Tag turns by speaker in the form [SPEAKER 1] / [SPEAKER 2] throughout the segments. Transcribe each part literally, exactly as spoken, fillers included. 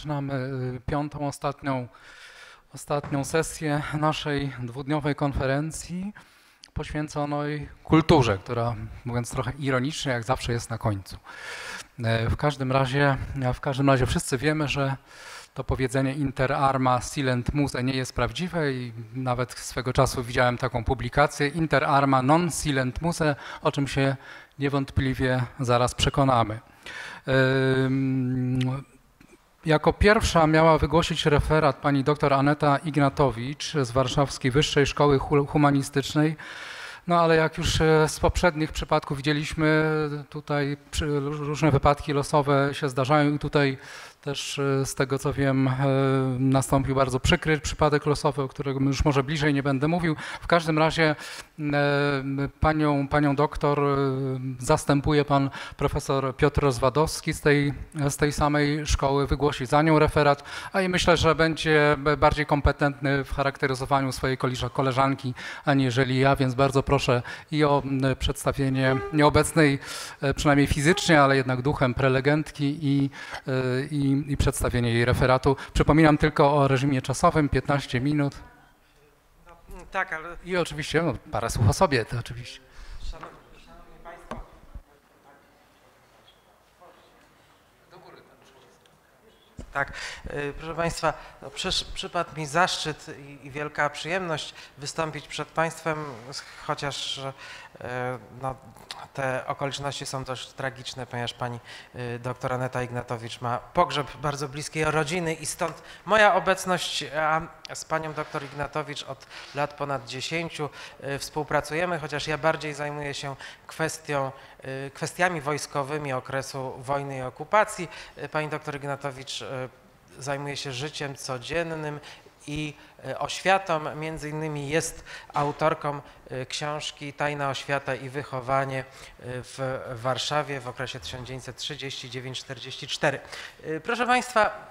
[SPEAKER 1] Zaczynamy piątą, ostatnią, ostatnią sesję naszej dwudniowej konferencji poświęconej kulturze, która, mówiąc trochę ironicznie, jak zawsze jest na końcu. W każdym razie, w każdym razie wszyscy wiemy, że to powiedzenie inter arma silent muse nie jest prawdziwe i nawet swego czasu widziałem taką publikację inter arma non silent muse, o czym się niewątpliwie zaraz przekonamy. Jako pierwsza miała wygłosić referat pani dr Aneta Ignatowicz z Warszawskiej Wyższej Szkoły Humanistycznej. No ale jak już z poprzednich przypadków widzieliśmy, tutaj różne wypadki losowe się zdarzają i tutaj też z tego co wiem nastąpił bardzo przykry przypadek losowy, o którym już może bliżej nie będę mówił. W każdym razie panią, panią doktor zastępuje pan profesor Piotr Rozwadowski z tej, z tej samej szkoły, wygłosi za nią referat, a i myślę, że będzie bardziej kompetentny w charakteryzowaniu swojej koleżanki, aniżeli ja, więc bardzo proszę i o przedstawienie nieobecnej, przynajmniej fizycznie, ale jednak duchem prelegentki i, i i przedstawienie jej referatu. Przypominam tylko o reżimie czasowym, piętnaście minut.
[SPEAKER 2] No, tak, ale...
[SPEAKER 1] I oczywiście no, parę słów o sobie, to oczywiście.
[SPEAKER 2] Szanowni, szanowni Państwo. Tak, proszę Państwa, no, przy, przypadł mi zaszczyt i, i wielka przyjemność wystąpić przed Państwem, chociaż no, te okoliczności są dość tragiczne, ponieważ pani doktor Aneta Ignatowicz ma pogrzeb bardzo bliskiej rodziny i stąd moja obecność, a z panią doktor Ignatowicz od lat ponad dziesięciu współpracujemy, chociaż ja bardziej zajmuję się kwestią, kwestiami wojskowymi okresu wojny i okupacji. Pani doktor Ignatowicz zajmuje się życiem codziennym i oświatą, między innymi jest autorką książki Tajna oświata i wychowanie w Warszawie w okresie tysiąc dziewięćset trzydziesty dziewiąty do czterdziestego czwartego. Proszę Państwa,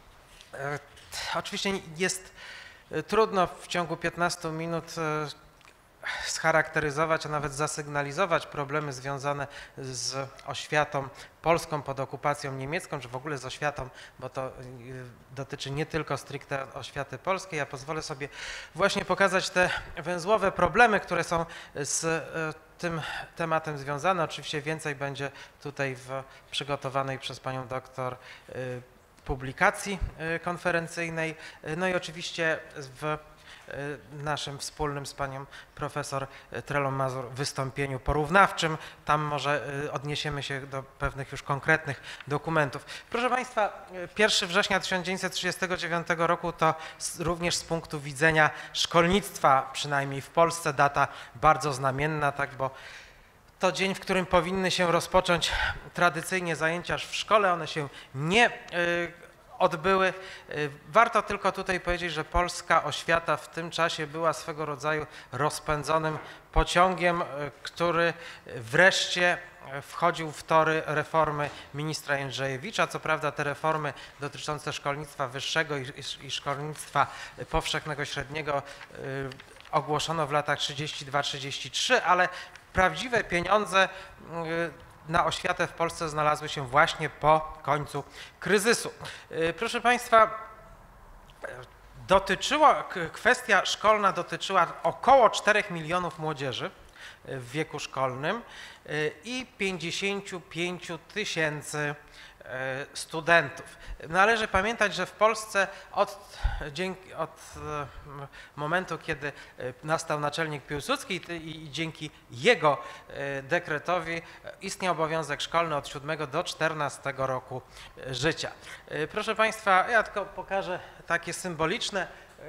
[SPEAKER 2] oczywiście jest trudno w ciągu piętnastu minut scharakteryzować, a nawet zasygnalizować problemy związane z oświatą polską pod okupacją niemiecką, czy w ogóle z oświatą, bo to dotyczy nie tylko stricte oświaty polskiej. Ja pozwolę sobie właśnie pokazać te węzłowe problemy, które są z tym tematem związane. Oczywiście więcej będzie tutaj w przygotowanej przez panią doktor publikacji konferencyjnej, no i oczywiście w naszym wspólnym z panią profesor Trelą-Mazur wystąpieniu porównawczym. Tam może odniesiemy się do pewnych już konkretnych dokumentów. Proszę Państwa, pierwszego września tysiąc dziewięćset trzydziestego dziewiątego roku to również z punktu widzenia szkolnictwa, przynajmniej w Polsce, data bardzo znamienna, tak, bo to dzień, w którym powinny się rozpocząć tradycyjnie zajęcia w szkole. One się nie odbyły. Warto tylko tutaj powiedzieć, że polska oświata w tym czasie była swego rodzaju rozpędzonym pociągiem, który wreszcie wchodził w tory reformy ministra Jędrzejewicza. Co prawda te reformy dotyczące szkolnictwa wyższego i, i szkolnictwa powszechnego średniego ogłoszono w latach trzydziestym drugim do trzydziestego trzeciego, ale prawdziwe pieniądze na oświatę w Polsce znalazły się właśnie po końcu kryzysu. Proszę Państwa, dotyczyła, kwestia szkolna dotyczyła około czterech milionów młodzieży w wieku szkolnym i pięćdziesięciu pięciu tysięcy studentów. Należy pamiętać, że w Polsce od, dzięki, od momentu, kiedy nastał naczelnik Piłsudski i dzięki jego dekretowi istniał obowiązek szkolny od siódmego do czternastego roku życia. Proszę Państwa, ja tylko pokażę takie symboliczne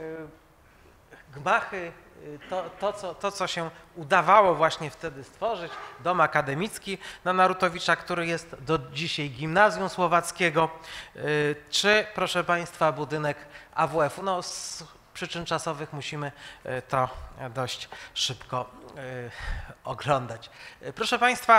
[SPEAKER 2] gmachy, to, to, co, to, co się udawało właśnie wtedy stworzyć, dom akademicki na Narutowicza, który jest do dzisiaj gimnazjum słowackiego, czy, proszę Państwa, budynek A W F-u. No, z przyczyn czasowych musimy to dość szybko oglądać. Proszę Państwa,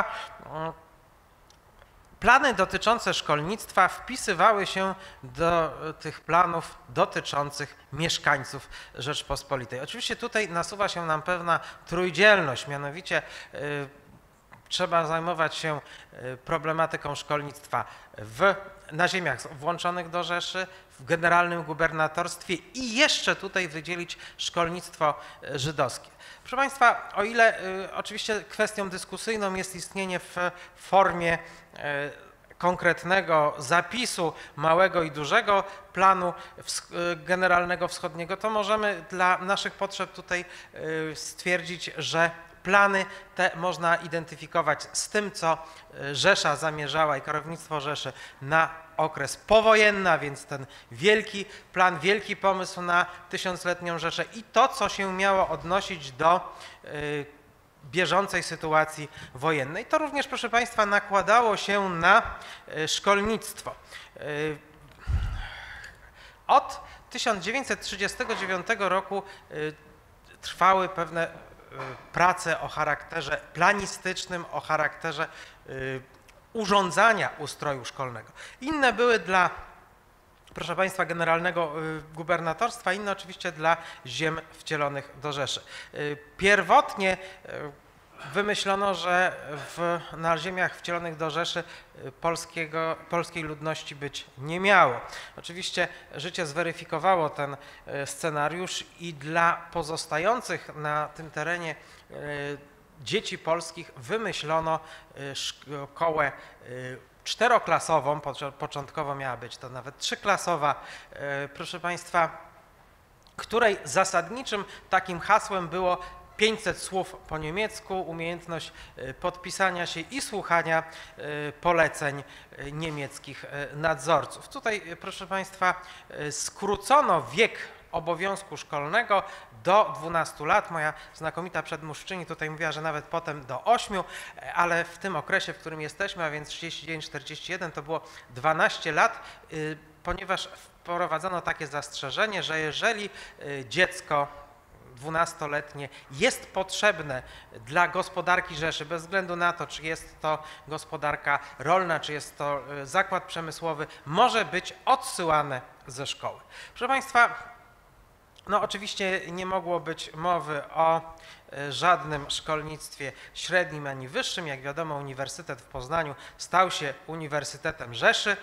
[SPEAKER 2] plany dotyczące szkolnictwa wpisywały się do tych planów dotyczących mieszkańców Rzeczpospolitej. Oczywiście tutaj nasuwa się nam pewna trójdzielność, mianowicie trzeba zajmować się problematyką szkolnictwa w, na ziemiach włączonych do Rzeszy, w generalnym gubernatorstwie i jeszcze tutaj wydzielić szkolnictwo żydowskie. Proszę Państwa, o ile y, oczywiście kwestią dyskusyjną jest istnienie w formie y, konkretnego zapisu małego i dużego planu generalnego wschodniego, to możemy dla naszych potrzeb tutaj stwierdzić, że plany te można identyfikować z tym, co Rzesza zamierzała i kierownictwo Rzeszy na okres powojenny, a więc ten wielki plan, wielki pomysł na tysiącletnią Rzeszę i to, co się miało odnosić do bieżącej sytuacji wojennej. To również, proszę Państwa, nakładało się na szkolnictwo. Od tysiąc dziewięćset trzydziestego dziewiątego roku trwały pewne prace o charakterze planistycznym, o charakterze urządzania ustroju szkolnego. Inne były dla, proszę Państwa, generalnego gubernatorstwa, inne oczywiście dla ziem wcielonych do Rzeszy. Pierwotnie wymyślono, że w, na ziemiach wcielonych do Rzeszy polskiego, polskiej ludności być nie miało. Oczywiście życie zweryfikowało ten scenariusz i dla pozostających na tym terenie dzieci polskich wymyślono szkołę czteroklasową, początkowo miała być to nawet trzyklasowa, proszę Państwa, której zasadniczym takim hasłem było pięćset słów po niemiecku, umiejętność podpisania się i słuchania poleceń niemieckich nadzorców. Tutaj, proszę Państwa, skrócono wiek obowiązku szkolnego do dwunastu lat. Moja znakomita przedmówczyni tutaj mówiła, że nawet potem do ośmiu, ale w tym okresie, w którym jesteśmy, a więc trzydzieści dziewięć czterdzieści jeden, to było dwanaście lat, ponieważ wprowadzono takie zastrzeżenie, że jeżeli dziecko dwunastoletnie jest potrzebne dla gospodarki Rzeszy, bez względu na to, czy jest to gospodarka rolna, czy jest to zakład przemysłowy, może być odsyłane ze szkoły. Proszę Państwa, no oczywiście nie mogło być mowy o żadnym szkolnictwie średnim ani wyższym. Jak wiadomo, Uniwersytet w Poznaniu stał się Uniwersytetem Rzeszy.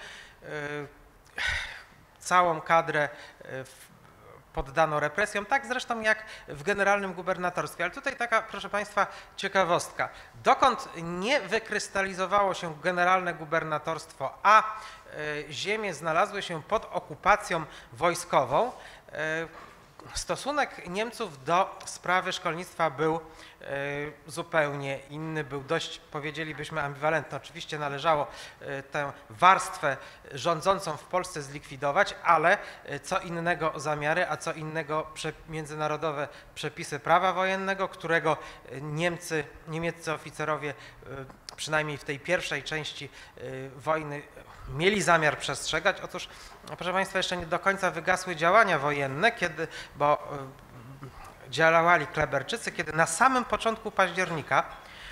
[SPEAKER 2] Całą kadrę poddano represjom, tak zresztą jak w generalnym gubernatorstwie. Ale tutaj taka, proszę Państwa, ciekawostka. Dokąd nie wykrystalizowało się generalne gubernatorstwo, a ziemie znalazły się pod okupacją wojskową, stosunek Niemców do sprawy szkolnictwa był zupełnie inny, był dość, powiedzielibyśmy, ambiwalentny. Oczywiście należało tę warstwę rządzącą w Polsce zlikwidować, ale co innego zamiary, a co innego międzynarodowe przepisy prawa wojennego, którego Niemcy, niemieccy oficerowie przynajmniej w tej pierwszej części wojny mieli zamiar przestrzegać. Otóż, proszę Państwa, jeszcze nie do końca wygasły działania wojenne, kiedy, bo działali Kleberczycy, kiedy na samym początku października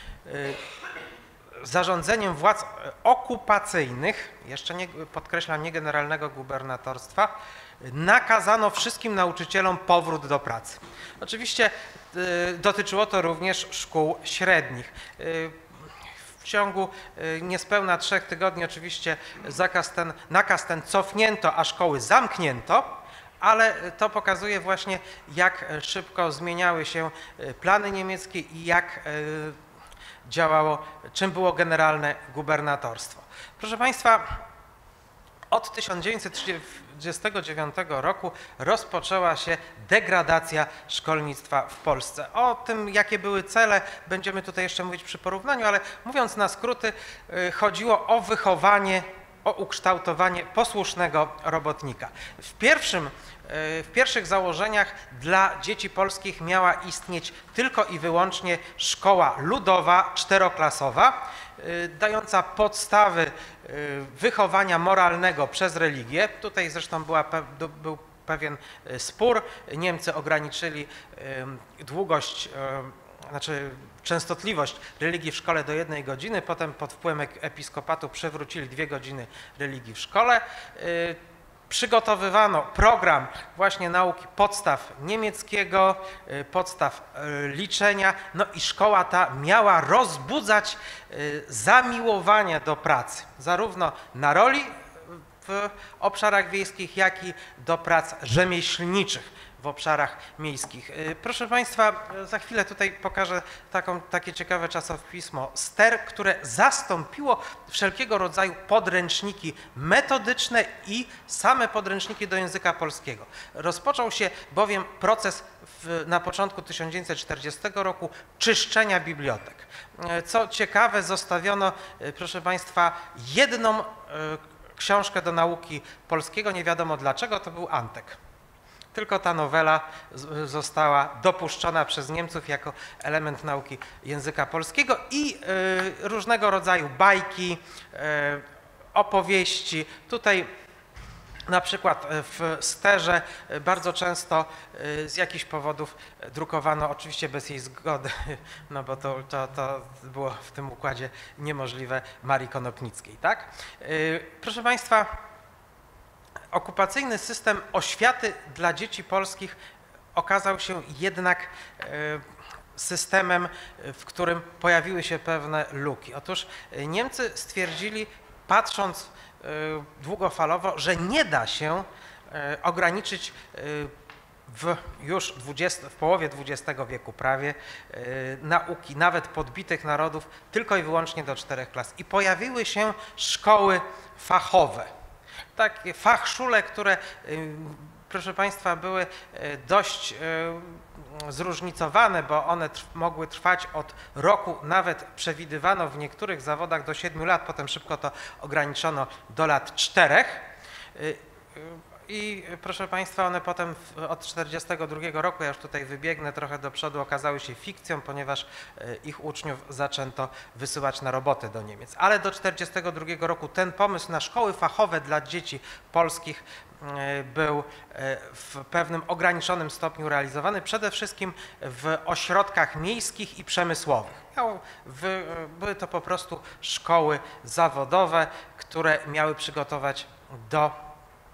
[SPEAKER 2] zarządzeniem władz okupacyjnych, jeszcze nie, podkreślam, nie generalnego gubernatorstwa, nakazano wszystkim nauczycielom powrót do pracy. Oczywiście dotyczyło to również szkół średnich. W ciągu niespełna trzech tygodni oczywiście zakaz ten, nakaz ten cofnięto, a szkoły zamknięto, ale to pokazuje właśnie, jak szybko zmieniały się plany niemieckie i jak działało, czym było generalne gubernatorstwo. Proszę Państwa, od tysiąc dziewięćset trzydziestego dziewiątego roku rozpoczęła się degradacja szkolnictwa w Polsce. O tym, jakie były cele, będziemy tutaj jeszcze mówić przy porównaniu, ale mówiąc na skróty, chodziło o wychowanie, o ukształtowanie posłusznego robotnika. W pierwszym W pierwszych założeniach dla dzieci polskich miała istnieć tylko i wyłącznie szkoła ludowa, czteroklasowa, dająca podstawy wychowania moralnego przez religię. Tutaj zresztą była, był pewien spór. Niemcy ograniczyli długość, znaczy częstotliwość religii w szkole do jednej godziny, potem pod wpływem episkopatu przywrócili dwie godziny religii w szkole. przygotowywano program właśnie nauki podstaw niemieckiego, podstaw liczenia, no i szkoła ta miała rozbudzać zamiłowanie do pracy, zarówno na roli w obszarach wiejskich, jak i do prac rzemieślniczych w obszarach miejskich. Proszę Państwa, za chwilę tutaj pokażę taką, takie ciekawe czasopismo Ster, które zastąpiło wszelkiego rodzaju podręczniki metodyczne i same podręczniki do języka polskiego. Rozpoczął się bowiem proces w, na początku tysiąc dziewięćset czterdziestego roku czyszczenia bibliotek. Co ciekawe, zostawiono, proszę Państwa, jedną książkę do nauki polskiego, nie wiadomo dlaczego, to był Antek. Tylko ta nowela została dopuszczona przez Niemców jako element nauki języka polskiego i y, różnego rodzaju bajki, y, opowieści. Tutaj na przykład w Sterze bardzo często z jakichś powodów drukowano, oczywiście bez jej zgody, no bo to, to, to było w tym układzie niemożliwe, Marii Konopnickiej, tak? Proszę Państwa, okupacyjny system oświaty dla dzieci polskich okazał się jednak systemem, w którym pojawiły się pewne luki. Otóż Niemcy stwierdzili, patrząc długofalowo, że nie da się ograniczyć w już dwudziestym, w połowie dwudziestego wieku prawie nauki nawet podbitych narodów tylko i wyłącznie do czterech klas. I pojawiły się szkoły fachowe. Takie fachschule, które, proszę Państwa, były dość zróżnicowane, bo one trw, mogły trwać od roku, nawet przewidywano w niektórych zawodach do siedmiu lat, potem szybko to ograniczono do lat czterech. I proszę Państwa, one potem od czterdziestego drugiego roku, ja już tutaj wybiegnę trochę do przodu, okazały się fikcją, ponieważ ich uczniów zaczęto wysyłać na roboty do Niemiec. Ale do czterdziestego drugiego roku ten pomysł na szkoły fachowe dla dzieci polskich był w pewnym ograniczonym stopniu realizowany, przede wszystkim w ośrodkach miejskich i przemysłowych. Były to po prostu szkoły zawodowe, które miały przygotować do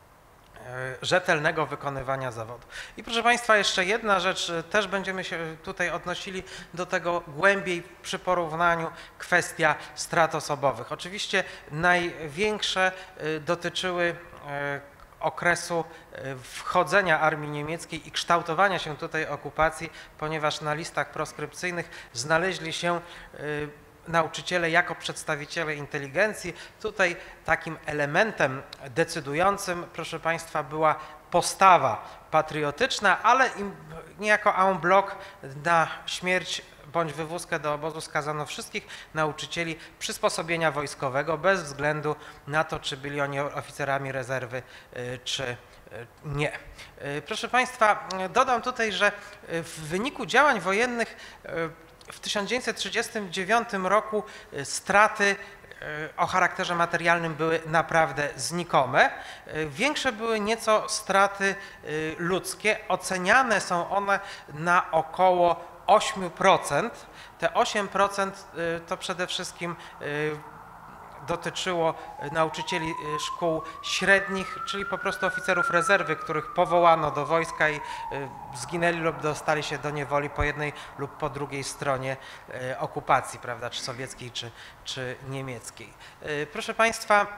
[SPEAKER 2] rzetelnego wykonywania zawodu. I proszę Państwa, jeszcze jedna rzecz, też będziemy się tutaj odnosili do tego głębiej przy porównaniu, kwestia strat osobowych. Oczywiście największe dotyczyły okresu wchodzenia armii niemieckiej i kształtowania się tutaj okupacji, ponieważ na listach proskrypcyjnych znaleźli się nauczyciele jako przedstawiciele inteligencji. Tutaj takim elementem decydującym, proszę Państwa, była postawa patriotyczna, ale im niejako en bloc na śmierć bądź wywózkę do obozu skazano wszystkich nauczycieli przysposobienia wojskowego, bez względu na to, czy byli oni oficerami rezerwy, czy nie. Proszę Państwa, dodam tutaj, że w wyniku działań wojennych w tysiąc dziewięćset trzydziestym dziewiątym roku straty o charakterze materialnym były naprawdę znikome. Większe były nieco straty ludzkie. Oceniane są one na około osiem procent. Te osiem procent to przede wszystkim dotyczyło nauczycieli szkół średnich, czyli po prostu oficerów rezerwy, których powołano do wojska i zginęli lub dostali się do niewoli po jednej lub po drugiej stronie okupacji, prawda, czy sowieckiej, czy, czy niemieckiej. Proszę Państwa,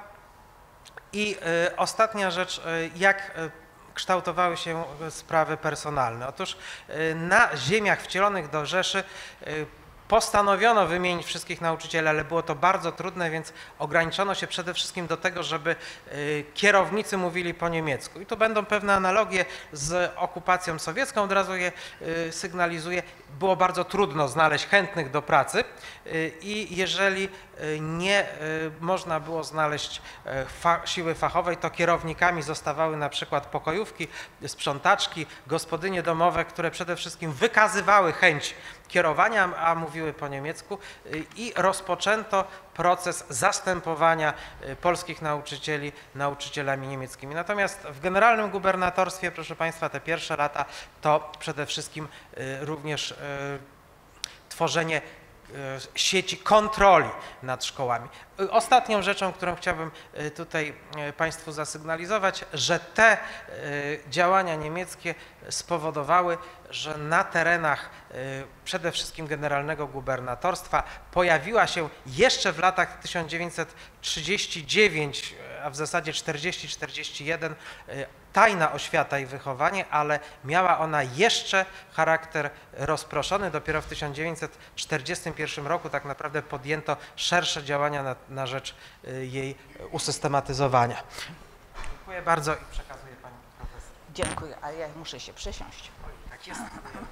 [SPEAKER 2] i ostatnia rzecz, jak kształtowały się sprawy personalne. Otóż na ziemiach wcielonych do Rzeszy postanowiono wymienić wszystkich nauczycieli, ale było to bardzo trudne, więc ograniczono się przede wszystkim do tego, żeby kierownicy mówili po niemiecku. I tu będą pewne analogie z okupacją sowiecką, od razu je sygnalizuję. Było bardzo trudno znaleźć chętnych do pracy i jeżeli nie można było znaleźć fa siły fachowej, to kierownikami zostawały na przykład pokojówki, sprzątaczki, gospodynie domowe, które przede wszystkim wykazywały chęć kierowania, a mówiły po niemiecku, i rozpoczęto proces zastępowania polskich nauczycieli nauczycielami niemieckimi. Natomiast w generalnym gubernatorstwie, proszę Państwa, te pierwsze lata to przede wszystkim również tworzenie sieci kontroli nad szkołami. Ostatnią rzeczą, którą chciałbym tutaj Państwu zasygnalizować, że te działania niemieckie spowodowały, że na terenach przede wszystkim generalnego gubernatorstwa pojawiła się jeszcze w latach tysiąc dziewięćset trzydziesty dziewiąty, a w zasadzie czterdziesty czterdziesty jeden tajna oświata i wychowanie, ale miała ona jeszcze charakter rozproszony. Dopiero w tysiąc dziewięćset czterdziestym pierwszym roku tak naprawdę podjęto szersze działania na, na rzecz jej usystematyzowania. Dziękuję bardzo i przekazuję Pani profesor.
[SPEAKER 3] Dziękuję, ale ja muszę się przesiąść.
[SPEAKER 2] Oj, tak jest.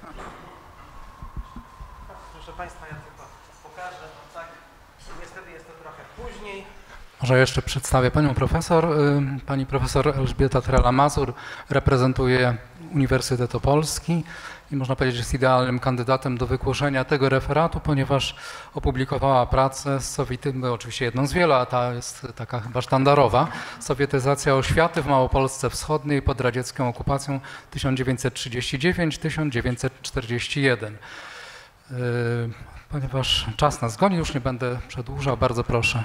[SPEAKER 2] Proszę Państwa, ja tylko pokażę, no tak, niestety jest to trochę później.
[SPEAKER 1] Może jeszcze przedstawię panią profesor. Pani profesor Elżbieta Trela-Mazur reprezentuje Uniwersytet Opolski i można powiedzieć, że jest idealnym kandydatem do wygłoszenia tego referatu, ponieważ opublikowała pracę z Sowiety, oczywiście jedną z wielu, a ta jest taka chyba sztandarowa, Sowietyzacja oświaty w Małopolsce Wschodniej pod radziecką okupacją tysiąc dziewięćset trzydziesty dziewiąty do tysiąc dziewięćset czterdziesty jeden. Ponieważ czas nas goni, już nie będę przedłużał, bardzo proszę.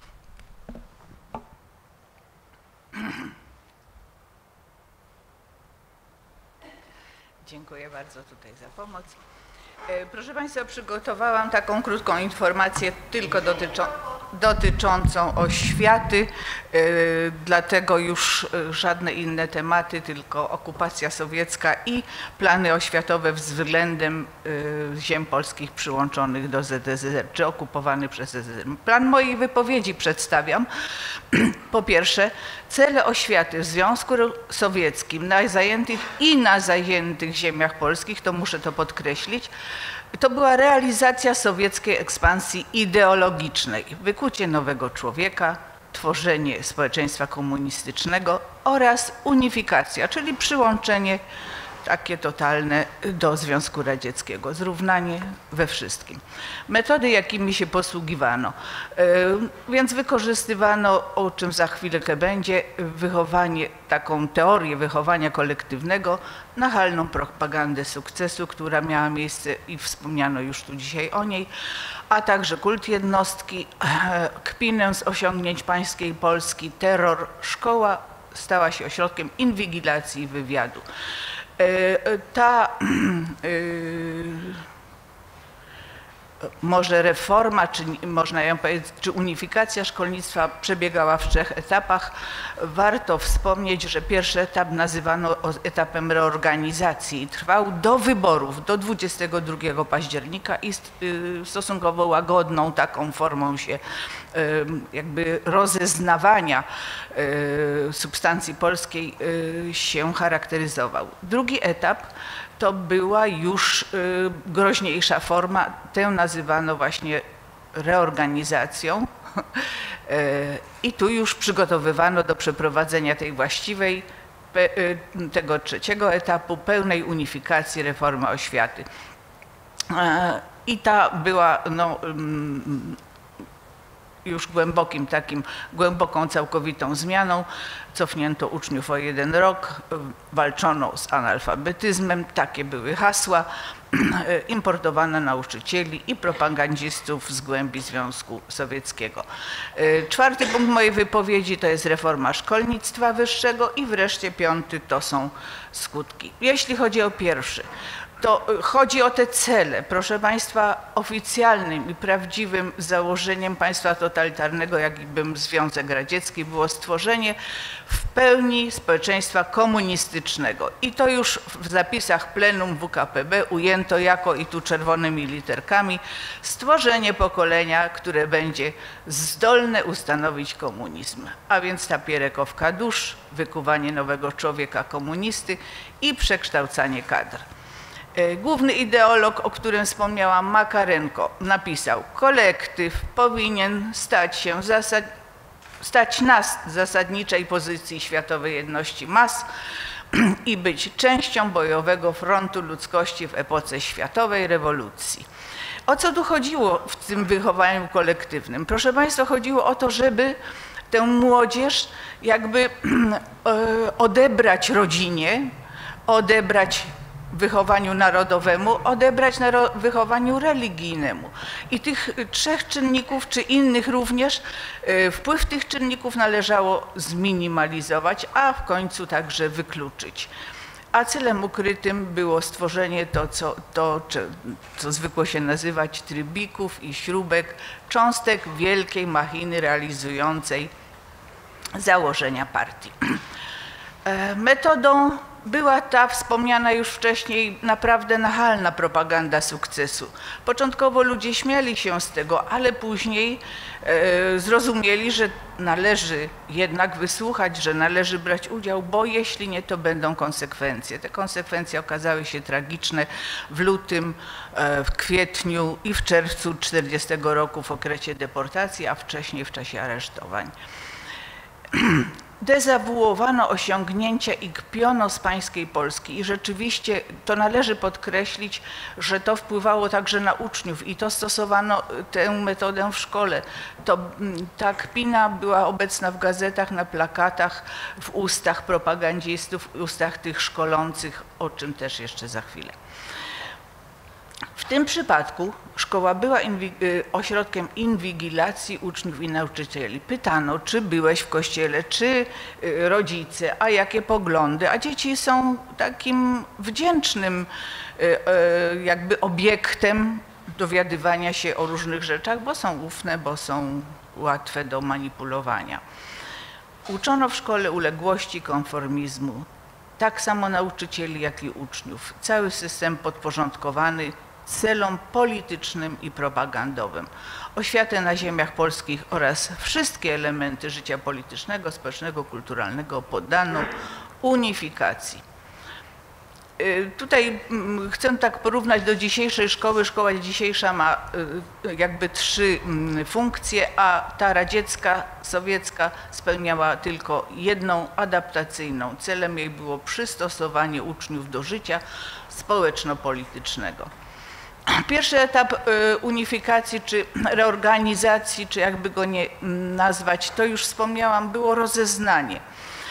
[SPEAKER 3] Dziękuję bardzo tutaj za pomoc. Proszę Państwa, przygotowałam taką krótką informację tylko dotyczą, dotyczącą oświaty, yy, dlatego już żadne inne tematy, tylko okupacja sowiecka i plany oświatowe względem yy, ziem polskich przyłączonych do Z S R, czy okupowany przez Z S R. Plan mojej wypowiedzi przedstawiam. Po pierwsze, cele oświaty w Związku Sowieckim na zajętych i na zajętych ziemiach polskich, to muszę to podkreślić, to była realizacja sowieckiej ekspansji ideologicznej, wykucie nowego człowieka, tworzenie społeczeństwa komunistycznego oraz unifikacja, czyli przyłączenie takie totalne do Związku Radzieckiego, zrównanie we wszystkim. Metody, jakimi się posługiwano, więc wykorzystywano, o czym za chwilkę będzie, wychowanie, taką teorię wychowania kolektywnego, nachalną propagandę sukcesu, która miała miejsce i wspomniano już tu dzisiaj o niej, a także kult jednostki, kpinę z osiągnięć pańskiej Polski, terror. Szkoła stała się ośrodkiem inwigilacji i wywiadu. Ta yy, może reforma, czy można ją powiedzieć, czy unifikacja szkolnictwa przebiegała w trzech etapach. Warto wspomnieć, że pierwszy etap nazywano etapem reorganizacji i trwał do wyborów, do dwudziestego drugiego października i stosunkowo łagodną taką formą się jakby rozeznawania substancji polskiej się charakteryzował. Drugi etap to była już groźniejsza forma, tę nazywano właśnie reorganizacją i tu już przygotowywano do przeprowadzenia tej właściwej, tego trzeciego etapu pełnej unifikacji reformy oświaty. I ta była no, już głębokim takim, głęboką, całkowitą zmianą. Cofnięto uczniów o jeden rok, walczono z analfabetyzmem, takie były hasła, importowano nauczycieli i propagandzistów z głębi Związku Sowieckiego. Czwarty punkt mojej wypowiedzi to jest reforma szkolnictwa wyższego i wreszcie piąty to są skutki. Jeśli chodzi o pierwszy, to chodzi o te cele. Proszę Państwa, oficjalnym i prawdziwym założeniem państwa totalitarnego, jakbym Związek Radziecki, było stworzenie w pełni społeczeństwa komunistycznego. I to już w zapisach plenum W K P B ujęto jako, i tu czerwonymi literkami, stworzenie pokolenia, które będzie zdolne ustanowić komunizm. A więc ta pierekowka dusz, wykuwanie nowego człowieka komunisty i przekształcanie kadr. Główny ideolog, o którym wspomniałam, Makarenko, napisał: kolektyw powinien stać się zasad... stać na zasadniczej pozycji światowej jedności mas i być częścią bojowego frontu ludzkości w epoce światowej rewolucji. O co tu chodziło w tym wychowaniu kolektywnym? Proszę Państwa, chodziło o to, żeby tę młodzież jakby odebrać rodzinie, odebrać wychowaniu narodowemu odebrać naro- wychowaniu religijnemu. I tych trzech czynników, czy innych również, wpływ tych czynników należało zminimalizować, a w końcu także wykluczyć. A celem ukrytym było stworzenie to, co, to, co zwykło się nazywać trybików i śrubek, cząstek wielkiej machiny realizującej założenia partii. Metodą była ta wspomniana już wcześniej naprawdę nachalna propaganda sukcesu. Początkowo ludzie śmiali się z tego, ale później e, zrozumieli, że należy jednak wysłuchać, że należy brać udział, bo jeśli nie, to będą konsekwencje. Te konsekwencje okazały się tragiczne w lutym, e, w kwietniu i w czerwcu tysiąc dziewięćset czterdziestego roku w okresie deportacji, a wcześniej w czasie aresztowań. Dezawuowano osiągnięcia i kpiono z pańskiej Polski i rzeczywiście to należy podkreślić, że to wpływało także na uczniów i to stosowano tę metodę w szkole. To, ta kpina była obecna w gazetach, na plakatach, w ustach propagandzistów, w ustach tych szkolących, o czym też jeszcze za chwilę. W tym przypadku szkoła była ośrodkiem inwigilacji uczniów i nauczycieli. Pytano, czy byłeś w kościele, czy rodzice, a jakie poglądy, a dzieci są takim wdzięcznym jakby obiektem dowiadywania się o różnych rzeczach, bo są ufne, bo są łatwe do manipulowania. Uczono w szkole uległości, konformizmu, tak samo nauczycieli, jak i uczniów. Cały system podporządkowany celom politycznym i propagandowym. Oświatę na ziemiach polskich oraz wszystkie elementy życia politycznego, społecznego, kulturalnego poddano unifikacji. Tutaj chcę tak porównać do dzisiejszej szkoły. Szkoła dzisiejsza ma jakby trzy funkcje, a ta radziecka, sowiecka spełniała tylko jedną, adaptacyjną. Celem jej było przystosowanie uczniów do życia społeczno-politycznego. Pierwszy etap unifikacji czy reorganizacji, czy jakby go nie nazwać, to już wspomniałam, było rozeznanie.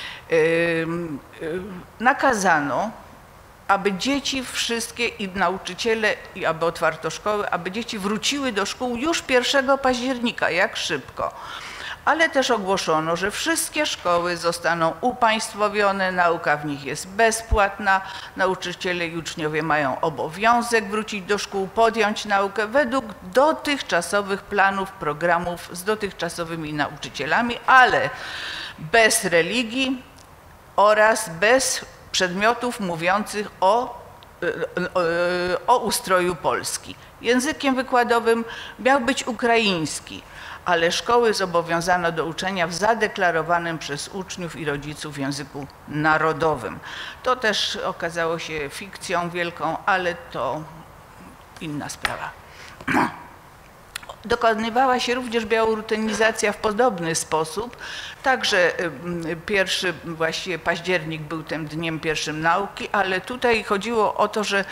[SPEAKER 3] Nakazano, aby dzieci wszystkie i nauczyciele, i aby otwarto szkoły, aby dzieci wróciły do szkół już pierwszego października, jak szybko. Ale też ogłoszono, że wszystkie szkoły zostaną upaństwowione, nauka w nich jest bezpłatna, nauczyciele i uczniowie mają obowiązek wrócić do szkół, podjąć naukę według dotychczasowych planów, programów z dotychczasowymi nauczycielami, ale bez religii oraz bez przedmiotów mówiących o, o, o ustroju Polski. Językiem wykładowym miał być ukraiński, ale szkoły zobowiązano do uczenia w zadeklarowanym przez uczniów i rodziców języku narodowym. To też okazało się fikcją wielką, ale to inna sprawa. Dokonywała się również białorutynizacja w podobny sposób. Także pierwszy właściwie październik był tym dniem pierwszym nauki, ale tutaj chodziło o to, że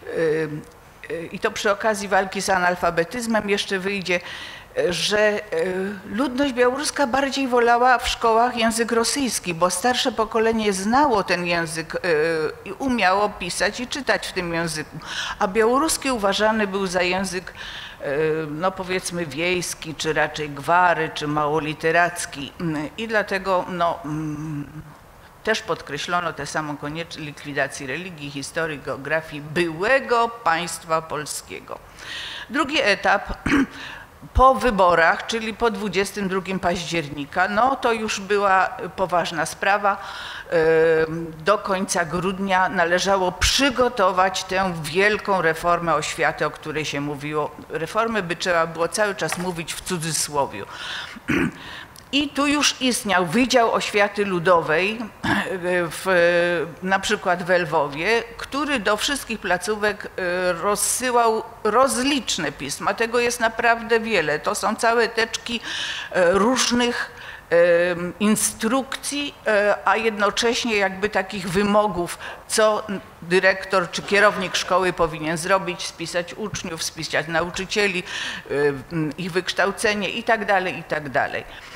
[SPEAKER 3] i to przy okazji walki z analfabetyzmem jeszcze wyjdzie, że ludność białoruska bardziej wolała w szkołach język rosyjski, bo starsze pokolenie znało ten język i umiało pisać i czytać w tym języku, a białoruski uważany był za język, no powiedzmy wiejski, czy raczej gwary, czy mało literacki i dlatego no, też podkreślono tę samą konieczność likwidacji religii, historii, geografii byłego państwa polskiego. Drugi etap po wyborach, czyli po dwudziestego drugiego października, no to już była poważna sprawa. Do końca grudnia należało przygotować tę wielką reformę oświaty, o której się mówiło. Reformę by trzeba było cały czas mówić w cudzysłowiu. I tu już istniał Wydział Oświaty Ludowej, w, na przykład w Lwowie, który do wszystkich placówek rozsyłał rozliczne pisma. Tego jest naprawdę wiele. To są całe teczki różnych instrukcji, a jednocześnie jakby takich wymogów, co dyrektor czy kierownik szkoły powinien zrobić, spisać uczniów, spisać nauczycieli, ich wykształcenie i tak dalej, i tak dalej.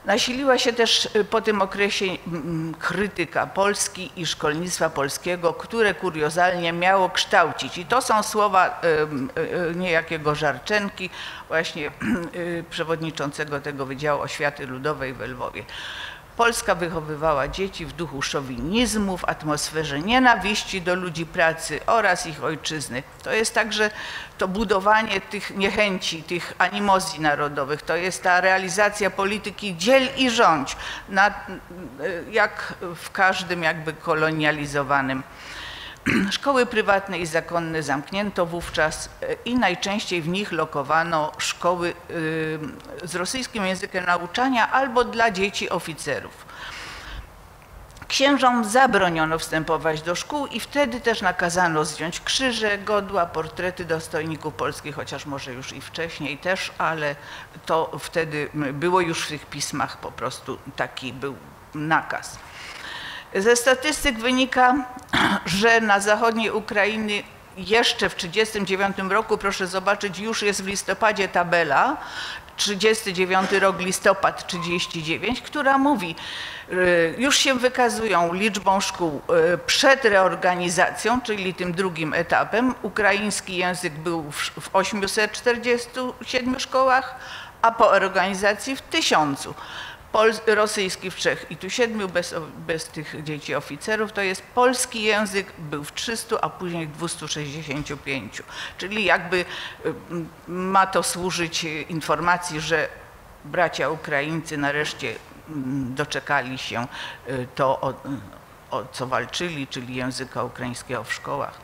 [SPEAKER 3] Nasiliła się też po tym okresie krytyka Polski i szkolnictwa polskiego, które kuriozalnie miało kształcić. I to są słowa niejakiego Żarczenki, właśnie przewodniczącego tego Wydziału Oświaty Ludowej w Lwowie. Polska wychowywała dzieci w duchu szowinizmu, w atmosferze nienawiści do ludzi pracy oraz ich ojczyzny. To jest także to budowanie tych niechęci, tych animozji narodowych, to jest ta realizacja polityki dziel i rządź, na, jak w każdym jakby kolonializowanym. Szkoły prywatne i zakonne zamknięto wówczas i najczęściej w nich lokowano szkoły z rosyjskim językiem nauczania albo dla dzieci oficerów. Księżom zabroniono wstępować do szkół i wtedy też nakazano zdjąć krzyże, godła, portrety dostojników polskich, chociaż może już i wcześniej też, ale to wtedy było już w tych pismach, po prostu taki był nakaz. Ze statystyk wynika, że na zachodniej Ukrainy jeszcze w tysiąc dziewięćset trzydziestym dziewiątym roku, proszę zobaczyć, już jest w listopadzie tabela, trzydziesty dziewiąty rok, listopad trzydziesty dziewiąty, która mówi, już się wykazują liczbą szkół przed reorganizacją, czyli tym drugim etapem. Ukraiński język był w osiemset czterdziestu siedmiu szkołach, a po organizacji w tysiącu. Pol, rosyjski w trzech i tu siedmiu, bez, bez tych dzieci oficerów, to jest polski język, był w trzystu, a później w dwustu sześćdziesięciu pięciu. Czyli jakby ma to służyć informacji, że bracia Ukraińcy nareszcie doczekali się to, o, o co walczyli, czyli języka ukraińskiego w szkołach.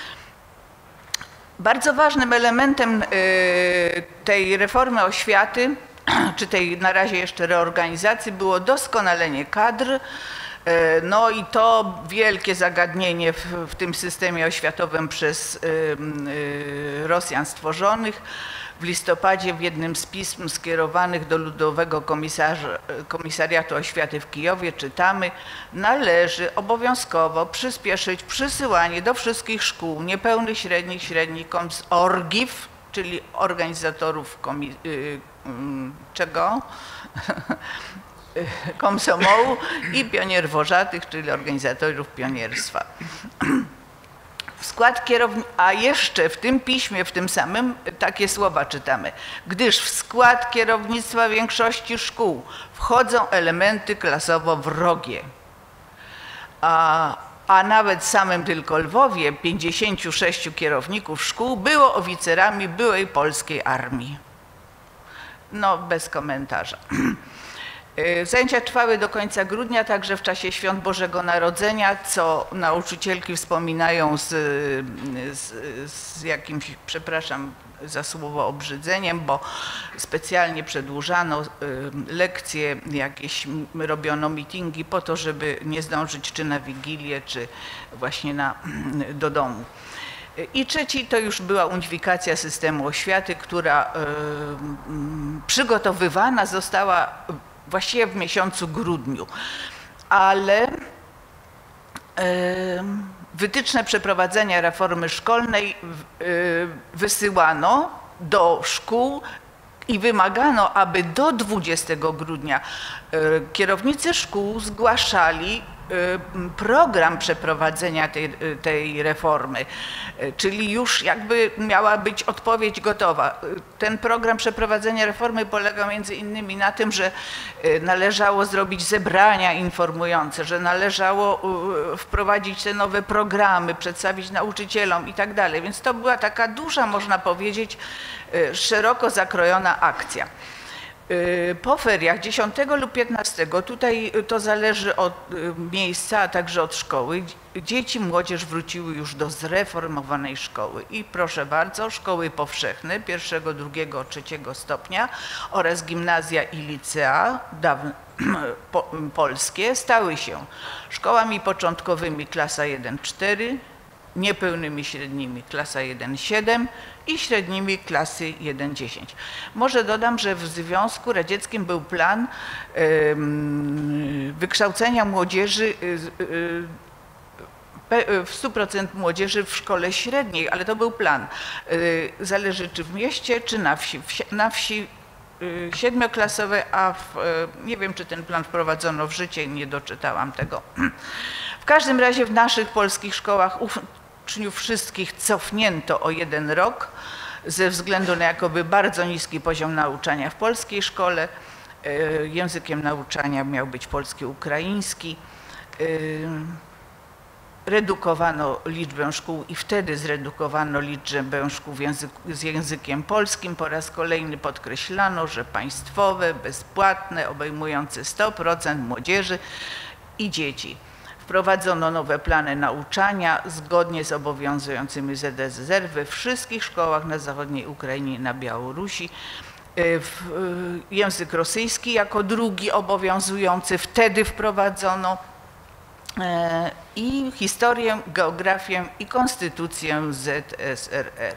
[SPEAKER 3] Bardzo ważnym elementem tej reformy oświaty, czy tej na razie jeszcze reorganizacji, było doskonalenie kadr. No i to wielkie zagadnienie w, w tym systemie oświatowym przez y, y, Rosjan stworzonych. W listopadzie w jednym z pism skierowanych do Ludowego Komisariatu Oświaty w Kijowie czytamy: należy obowiązkowo przyspieszyć przysyłanie do wszystkich szkół niepełnych średnich, średnich orgów, czyli organizatorów komi y, czego? komsomołu i pionierwożatych, czyli organizatorów pionierstwa. W skład kierownictwa, a jeszcze w tym piśmie, w tym samym takie słowa czytamy: gdyż w skład kierownictwa większości szkół wchodzą elementy klasowo wrogie, a, a nawet w samym tylko Lwowie pięćdziesięciu sześciu kierowników szkół było oficerami byłej polskiej armii. No, bez komentarza. Zajęcia trwały do końca grudnia, także w czasie świąt Bożego Narodzenia, co nauczycielki wspominają z, z, z jakimś, przepraszam za słowo, obrzydzeniem, bo specjalnie przedłużano lekcje, jakieś robiono mityngi po to, żeby nie zdążyć czy na Wigilię, czy właśnie na, do domu. I trzeci to już była unifikacja systemu oświaty, która y, y, przygotowywana została właściwie w miesiącu grudniu, ale y, wytyczne przeprowadzenia reformy szkolnej y, wysyłano do szkół i wymagano, aby do dwudziestego grudnia y, kierownicy szkół zgłaszali program przeprowadzenia tej, tej reformy, czyli już jakby miała być odpowiedź gotowa. Ten program przeprowadzenia reformy polegał między innymi na tym, że należało zrobić zebrania informujące, że należało wprowadzić te nowe programy, przedstawić nauczycielom i tak dalej. Więc to była taka duża, można powiedzieć, szeroko zakrojona akcja. Po feriach dziesiątego lub piętnastego, tutaj to zależy od miejsca, a także od szkoły, dzieci, młodzież wróciły już do zreformowanej szkoły. I proszę bardzo, szkoły powszechne pierwszego, drugiego, trzeciego stopnia oraz gimnazja i licea dawne, po, polskie stały się szkołami początkowymi klasa jeden cztery, niepełnymi średnimi klasa jeden siedem i średnimi klasy jeden dziesięć. Może dodam, że w Związku Radzieckim był plan wykształcenia młodzieży w stu procentach młodzieży w szkole średniej, ale to był plan. Zależy czy w mieście, czy na wsi. Na wsi siedmioklasowe, a w, nie wiem, czy ten plan wprowadzono w życie, nie doczytałam tego. W każdym razie w naszych polskich szkołach uczniów wszystkich cofnięto o jeden rok ze względu na jakoby bardzo niski poziom nauczania w polskiej szkole. Językiem nauczania miał być polski, ukraiński. Redukowano liczbę szkół i wtedy zredukowano liczbę szkół języku, z językiem polskim. Po raz kolejny podkreślano, że państwowe, bezpłatne, obejmujące sto procent młodzieży i dzieci. Wprowadzono nowe plany nauczania zgodnie z obowiązującymi Z S Z R we wszystkich szkołach na zachodniej Ukrainie i na Białorusi. Język rosyjski jako drugi obowiązujący wtedy wprowadzono i historię, geografię i konstytucję Z S R R.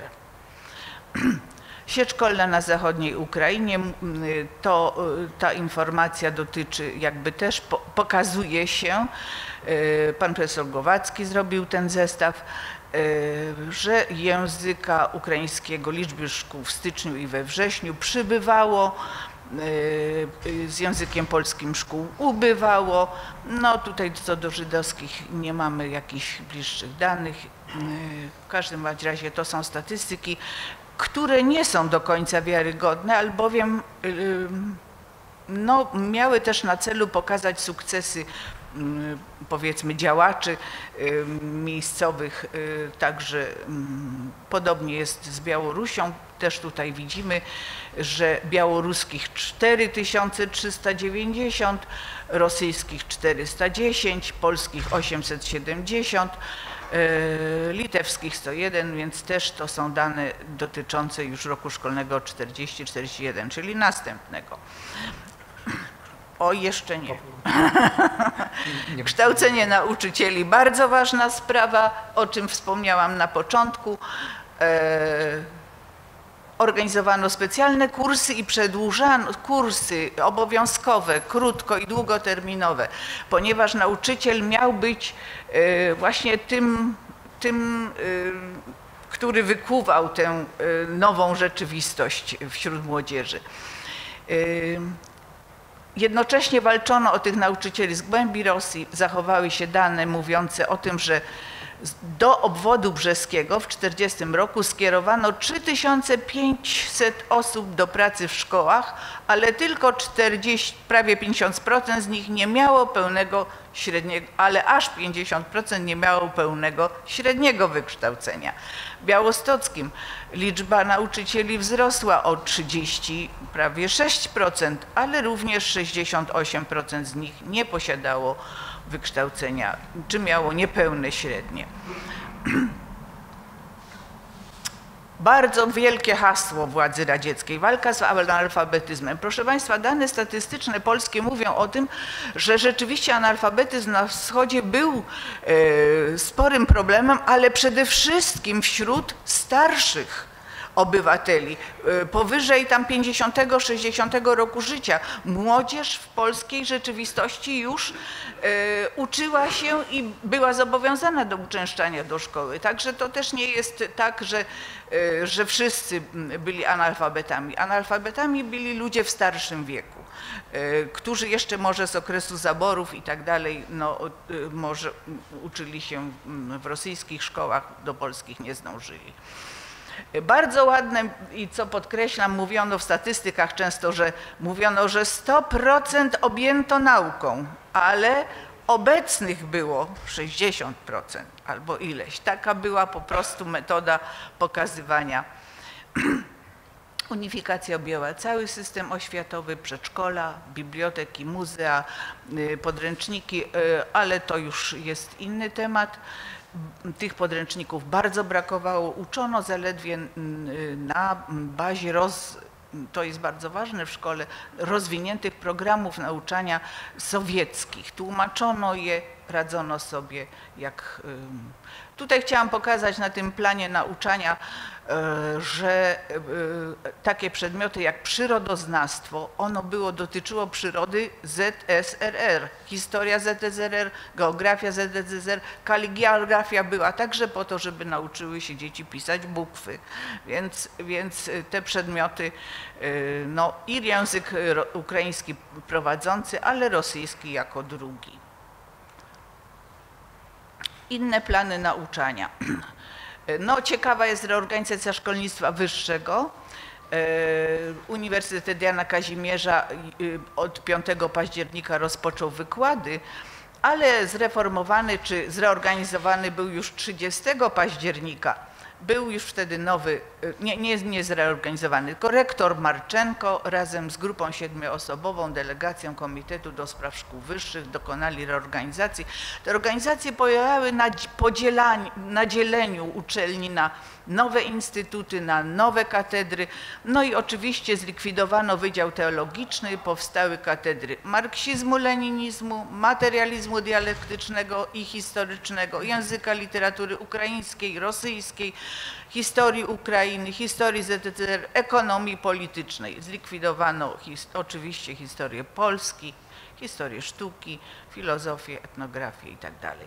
[SPEAKER 3] Sieć szkolna na zachodniej Ukrainie, to ta informacja dotyczy, jakby też pokazuje się, pan profesor Głowacki zrobił ten zestaw, że języka ukraińskiego, liczby szkół w styczniu i we wrześniu przybywało, z językiem polskim szkół ubywało. No tutaj co do żydowskich nie mamy jakichś bliższych danych. W każdym razie to są statystyki, które nie są do końca wiarygodne, albowiem no, miały też na celu pokazać sukcesy powiedzmy działaczy miejscowych, także podobnie jest z Białorusią. Też tutaj widzimy, że białoruskich cztery tysiące trzysta dziewięćdziesiąt, rosyjskich czterysta dziesięć, polskich osiemset siedemdziesiąt, litewskich sto jeden, więc też to są dane dotyczące już roku szkolnego czterdzieści czterdzieści jeden, czyli następnego. O, jeszcze nie. Kształcenie nauczycieli, bardzo ważna sprawa, o czym wspomniałam na początku. Organizowano specjalne kursy i przedłużano kursy obowiązkowe, krótko i długoterminowe, ponieważ nauczyciel miał być właśnie tym, tym który wykuwał tę nową rzeczywistość wśród młodzieży. Jednocześnie walczono o tych nauczycieli z głębi Rosji. Zachowały się dane mówiące o tym, że do obwodu brzeskiego w tysiąc dziewięćset czterdziestym roku skierowano trzy tysiące pięćset osób do pracy w szkołach, ale tylko czterdzieści, prawie pięćdziesiąt procent z nich nie miało pełnego średniego, ale aż pięćdziesiąt procent nie miało pełnego średniego wykształcenia. W Białostockim liczba nauczycieli wzrosła o trzydzieści, prawie sześć procent, ale również sześćdziesiąt osiem procent z nich nie posiadało wykształcenia, czy miało niepełne średnie. Bardzo wielkie hasło władzy radzieckiej, walka z analfabetyzmem. Proszę Państwa, dane statystyczne polskie mówią o tym, że rzeczywiście analfabetyzm na wschodzie był e, sporym problemem, ale przede wszystkim wśród starszych obywateli, powyżej tam pięćdziesiątego, sześćdziesiątego roku życia. Młodzież w polskiej rzeczywistości już e, uczyła się i była zobowiązana do uczęszczania do szkoły. Także to też nie jest tak, że, e, że wszyscy byli analfabetami. Analfabetami byli ludzie w starszym wieku, e, którzy jeszcze może z okresu zaborów i tak dalej, no, e, może uczyli się w rosyjskich szkołach, do polskich nie zdążyli. Bardzo ładne i co podkreślam, mówiono w statystykach często, że mówiono, że sto procent objęto nauką, ale obecnych było sześćdziesiąt procent albo ileś. Taka była po prostu metoda pokazywania. Unifikacja objęła cały system oświatowy, przedszkola, biblioteki, muzea, podręczniki, ale to już jest inny temat. Tych podręczników bardzo brakowało, uczono zaledwie na bazie, roz, to jest bardzo ważne w szkole, rozwiniętych programów nauczania sowieckich. Tłumaczono je radzono sobie jak... Tutaj chciałam pokazać na tym planie nauczania, że takie przedmioty jak przyrodoznawstwo, ono było, dotyczyło przyrody Z S R R, historia Z S R R, geografia Z S R R, kaligrafia była także po to, żeby nauczyły się dzieci pisać bukwy, więc, więc te przedmioty, no i język ukraiński prowadzący, ale rosyjski jako drugi. Inne plany nauczania. No, ciekawa jest reorganizacja szkolnictwa wyższego. Uniwersytet Jana Kazimierza od piątego października rozpoczął wykłady, ale zreformowany czy zreorganizowany był już trzydziestego października. Był już wtedy nowy, nie, nie, nie zreorganizowany, tylko rektor Marczenko razem z grupą siedmioosobową, delegacją Komitetu do Spraw Szkół Wyższych dokonali reorganizacji. Te organizacje polegały na podzielaniu, na dzieleniu uczelni na nowe instytuty, na nowe katedry, no i oczywiście zlikwidowano Wydział Teologiczny, powstały katedry marksizmu, leninizmu, materializmu dialektycznego i historycznego, języka, literatury ukraińskiej, rosyjskiej, historii Ukrainy, historii Z S R R, ekonomii politycznej. Zlikwidowano his oczywiście historię Polski, historię sztuki, filozofię, etnografię i tak dalej.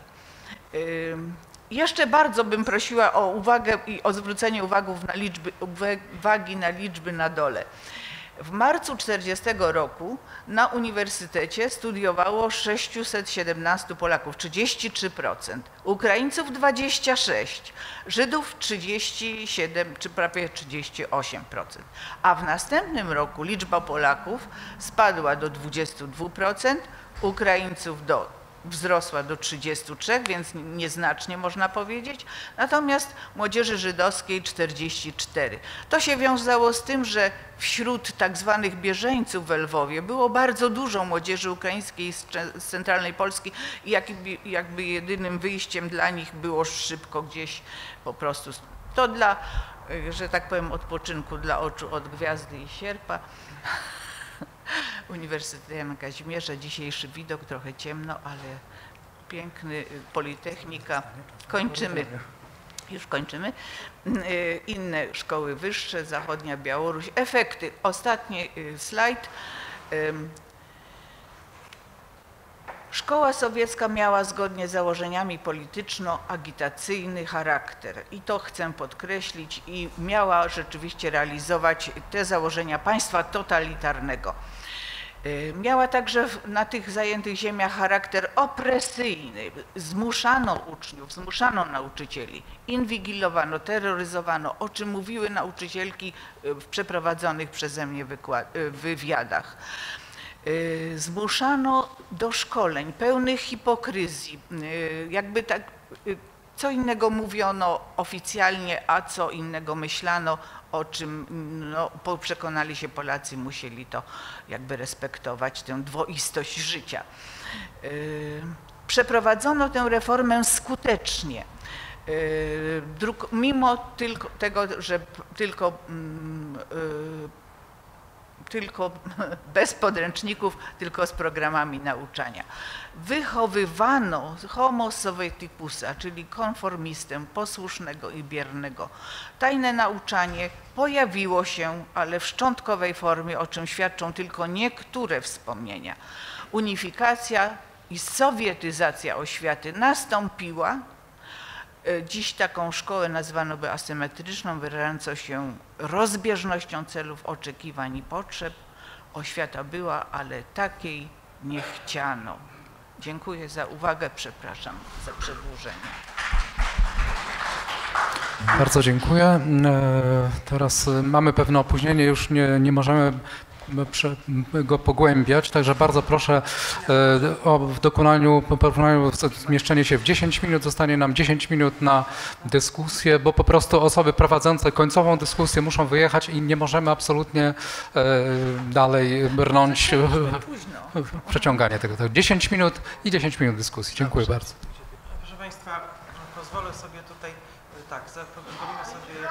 [SPEAKER 3] Jeszcze bardzo bym prosiła o uwagę i o zwrócenie uwagi na liczby, uwagi na liczby na dole. W marcu tysiąc dziewięćset czterdziestego roku na uniwersytecie studiowało sześciuset siedemnastu Polaków, trzydzieści trzy procent, Ukraińców dwadzieścia sześć procent, Żydów trzydzieści siedem czy prawie trzydzieści osiem procent. A w następnym roku liczba Polaków spadła do dwudziestu dwóch procent, Ukraińców do wzrosła do trzydziestu trzech procent, więc nieznacznie można powiedzieć, natomiast młodzieży żydowskiej czterdzieści cztery procent. To się wiązało z tym, że wśród tak zwanych bieżeńców w Lwowie było bardzo dużo młodzieży ukraińskiej z, z centralnej Polski i jakby, jakby jedynym wyjściem dla nich było szybko gdzieś po prostu. To dla, że tak powiem, odpoczynku dla oczu od gwiazdy i sierpa. Uniwersytet Jana Kazimierza, dzisiejszy widok, trochę ciemno, ale piękny, Politechnika. Kończymy, już kończymy. Inne szkoły wyższe, zachodnia Białoruś. Efekty. Ostatni slajd. Szkoła sowiecka miała zgodnie z założeniami polityczno-agitacyjny charakter i to chcę podkreślić i miała rzeczywiście realizować te założenia państwa totalitarnego. Miała także na tych zajętych ziemiach charakter opresyjny. Zmuszano uczniów, zmuszano nauczycieli, inwigilowano, terroryzowano, o czym mówiły nauczycielki w przeprowadzonych przeze mnie wywiadach. Zmuszano do szkoleń pełnych hipokryzji, jakby tak, co innego mówiono oficjalnie, a co innego myślano, o czym no, przekonali się Polacy, musieli to jakby respektować, tę dwoistość życia. Przeprowadzono tę reformę skutecznie, mimo tylko tego, że tylko tylko bez podręczników, tylko z programami nauczania. Wychowywano homo sovieticusa, czyli konformistę, posłusznego i biernego. Tajne nauczanie pojawiło się, ale w szczątkowej formie, o czym świadczą tylko niektóre wspomnienia. Unifikacja i sowietyzacja oświaty nastąpiła. Dziś taką szkołę nazwano by asymetryczną, wyrażającą się rozbieżnością celów, oczekiwań i potrzeb. Oświata była, ale takiej nie chciano. Dziękuję za uwagę, przepraszam za przedłużenie.
[SPEAKER 1] Bardzo dziękuję. Teraz mamy pewne opóźnienie, już nie, nie możemy go pogłębiać, także bardzo proszę o w dokonaniu, porównaniu, zmieszczenie się w dziesięć minut, zostanie nam dziesięć minut na dyskusję, bo po prostu osoby prowadzące końcową dyskusję muszą wyjechać i nie możemy absolutnie dalej brnąć w przeciąganie tego. Tak, dziesięć minut i dziesięć minut dyskusji. Dziękuję
[SPEAKER 2] Dobrze.
[SPEAKER 1] bardzo.
[SPEAKER 2] Proszę Państwa, pozwolę sobie tutaj tak, pozwolimy sobie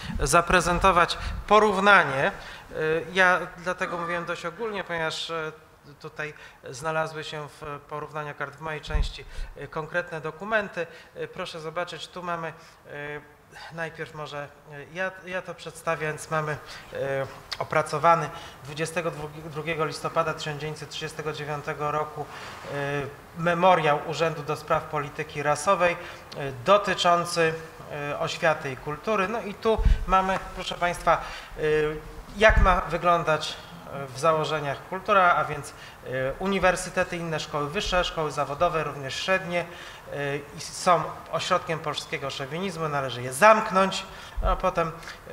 [SPEAKER 2] zaprezentować porównanie. Ja dlatego mówiłem dość ogólnie, ponieważ tutaj znalazły się w porównaniu kart w mojej części konkretne dokumenty. Proszę zobaczyć, tu mamy najpierw może ja, ja to przedstawię, więc mamy opracowany dwudziestego drugiego listopada tysiąc dziewięćset trzydziestego dziewiątego roku memoriał Urzędu do Spraw Polityki Rasowej dotyczący oświaty i kultury. No i tu mamy, proszę Państwa, jak ma wyglądać w założeniach kultura, a więc uniwersytety, inne szkoły wyższe, szkoły zawodowe, również średnie i są ośrodkiem polskiego szowinizmu, należy je zamknąć, a potem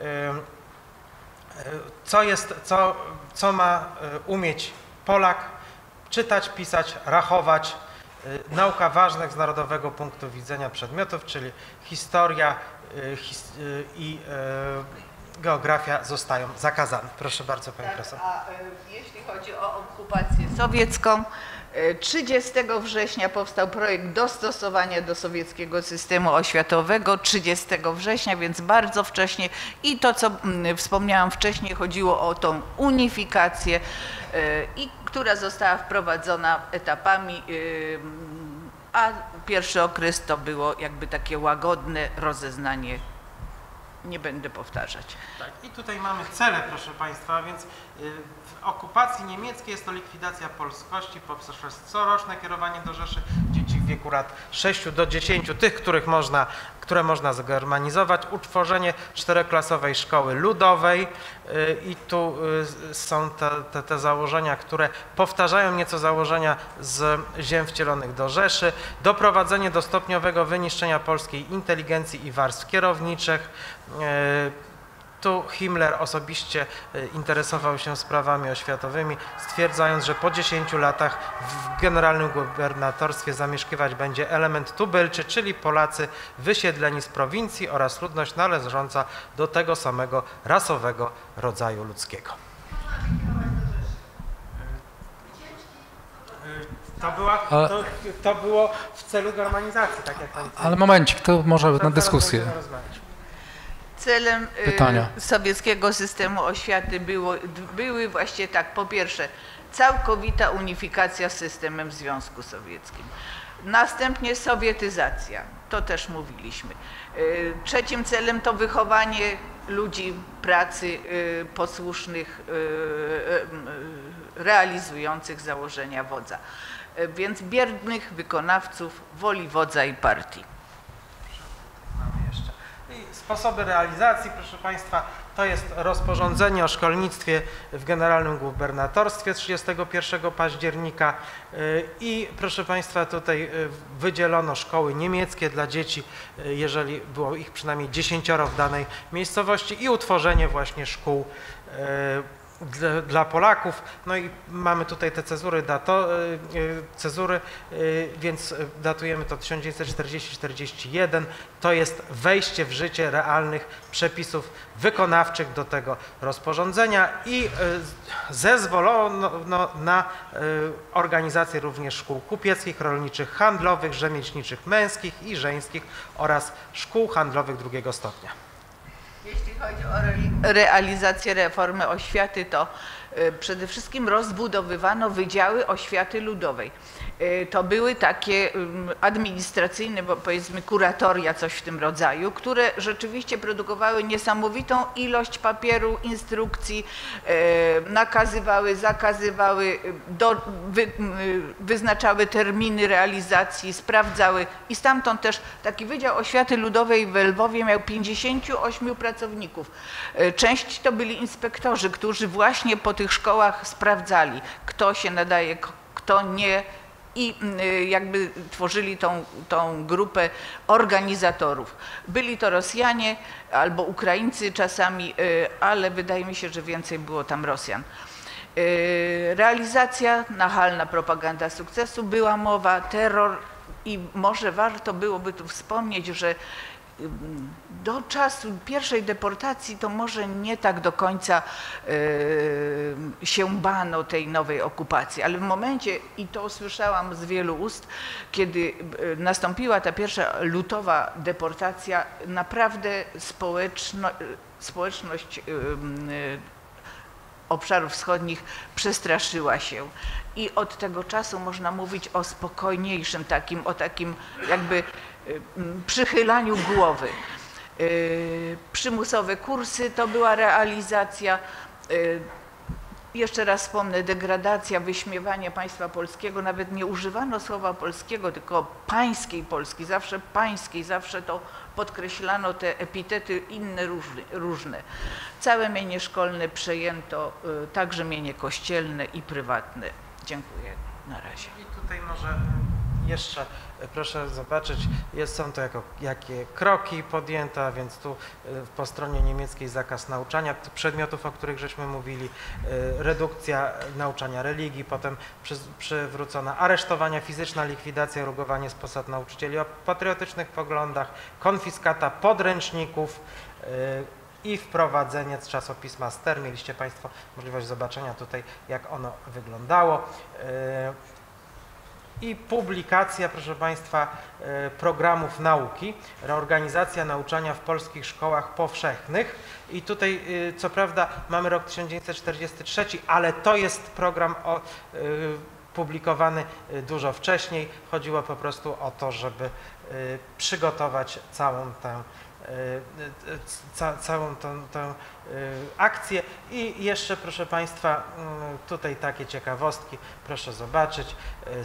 [SPEAKER 2] co jest, co, co ma umieć Polak, czytać, pisać, rachować, nauka ważnych z narodowego punktu widzenia przedmiotów, czyli historia his, i geografia zostają zakazane. Proszę bardzo, Pani
[SPEAKER 3] tak,
[SPEAKER 2] Profesor.
[SPEAKER 3] A jeśli chodzi o okupację sowiecką, trzydziestego września powstał projekt dostosowania do sowieckiego systemu oświatowego, trzydziestego września, więc bardzo wcześnie i to, co wspomniałam wcześniej, chodziło o tą unifikację, i która została wprowadzona etapami, a pierwszy okres to było jakby takie łagodne rozeznanie. Nie będę powtarzać.
[SPEAKER 2] Tak, i tutaj mamy cele, proszę Państwa, więc w okupacji niemieckiej jest to likwidacja polskości poprzez coroczne kierowanie do Rzeszy dzieci w wieku lat sześciu do dziesięciu, tych, których można, które można zgermanizować, utworzenie czteroklasowej szkoły ludowej i tu są te, te, te założenia, które powtarzają nieco założenia z ziem wcielonych do Rzeszy, doprowadzenie do stopniowego wyniszczenia polskiej inteligencji i warstw kierowniczych. Tu Himmler osobiście interesował się sprawami oświatowymi, stwierdzając, że po dziesięciu latach w generalnym gubernatorstwie zamieszkiwać będzie element tubylczy, czyli Polacy wysiedleni z prowincji oraz ludność należąca do tego samego rasowego rodzaju ludzkiego. To, była, to, to było w celu germanizacji, tak jak Pani.
[SPEAKER 1] Ale momencik, to może na dyskusję.
[SPEAKER 3] Celem
[SPEAKER 1] Pytania.
[SPEAKER 3] sowieckiego systemu oświaty było, były właśnie tak, po pierwsze całkowita unifikacja z systemem Związku Sowieckim, następnie sowietyzacja, to też mówiliśmy. Trzecim celem to wychowanie ludzi pracy posłusznych, realizujących założenia wodza, więc biernych wykonawców woli wodza i partii.
[SPEAKER 2] Sposoby realizacji, proszę Państwa, to jest rozporządzenie o szkolnictwie w Generalnym Gubernatorstwie z trzydziestego pierwszego października i proszę Państwa, tutaj wydzielono szkoły niemieckie dla dzieci, jeżeli było ich przynajmniej dziesięcioro w danej miejscowości i utworzenie właśnie szkół Dla, dla Polaków. No i mamy tutaj te cezury, dato, cezury, więc datujemy to tysiąc dziewięćset czterdziesty do czterdziestego pierwszego. To jest wejście w życie realnych przepisów wykonawczych do tego rozporządzenia i zezwolono na organizację również szkół kupieckich, rolniczych, handlowych, rzemieślniczych, męskich i żeńskich oraz szkół handlowych drugiego stopnia.
[SPEAKER 3] Jeśli chodzi o realizację reformy oświaty, to przede wszystkim rozbudowywano wydziały oświaty ludowej. To były takie administracyjne, bo powiedzmy kuratoria, coś w tym rodzaju, które rzeczywiście produkowały niesamowitą ilość papieru, instrukcji, nakazywały, zakazywały, do, wy, wyznaczały terminy realizacji, sprawdzały i stamtąd też taki Wydział Oświaty Ludowej w Lwowie miał pięćdziesięciu ośmiu pracowników. Część to byli inspektorzy, którzy właśnie po tych szkołach sprawdzali, kto się nadaje, kto nie, i jakby tworzyli tą, tą grupę organizatorów. Byli to Rosjanie albo Ukraińcy czasami, ale wydaje mi się, że więcej było tam Rosjan. Realizacja, nachalna propaganda sukcesu, była mowa, terror i może warto byłoby tu wspomnieć, że do czasu pierwszej deportacji to może nie tak do końca y, się bano tej nowej okupacji, ale w momencie, i to usłyszałam z wielu ust, kiedy nastąpiła ta pierwsza lutowa deportacja, naprawdę społeczno, społeczność y, y, obszarów wschodnich przestraszyła się. I od tego czasu można mówić o spokojniejszym takim, o takim jakby przychylaniu głowy. Przymusowe kursy to była realizacja, jeszcze raz wspomnę, degradacja, wyśmiewanie państwa polskiego, nawet nie używano słowa polskiego, tylko pańskiej Polski, zawsze pańskiej, zawsze to podkreślano, te epitety inne różne. różne. Całe mienie szkolne przejęto, także mienie kościelne i prywatne. Dziękuję na razie.
[SPEAKER 2] I tutaj może jeszcze proszę zobaczyć, jest, są to jako, jakie kroki podjęte, a więc tu po stronie niemieckiej zakaz nauczania tych przedmiotów, o których żeśmy mówili, redukcja nauczania religii, potem przy, przywrócona aresztowania fizyczna, likwidacja, rugowanie z posad nauczycieli o patriotycznych poglądach, konfiskata podręczników i wprowadzenie z czasopisma Ster. Mieliście Państwo możliwość zobaczenia tutaj, jak ono wyglądało. I publikacja, proszę Państwa, programów nauki, reorganizacja nauczania w polskich szkołach powszechnych. I tutaj, co prawda, mamy rok tysiąc dziewięćset czterdziesty trzeci, ale to jest program o, publikowany dużo wcześniej. Chodziło po prostu o to, żeby przygotować całą tę Ca, całą tą, tą akcję. I jeszcze, proszę Państwa, tutaj takie ciekawostki, proszę zobaczyć.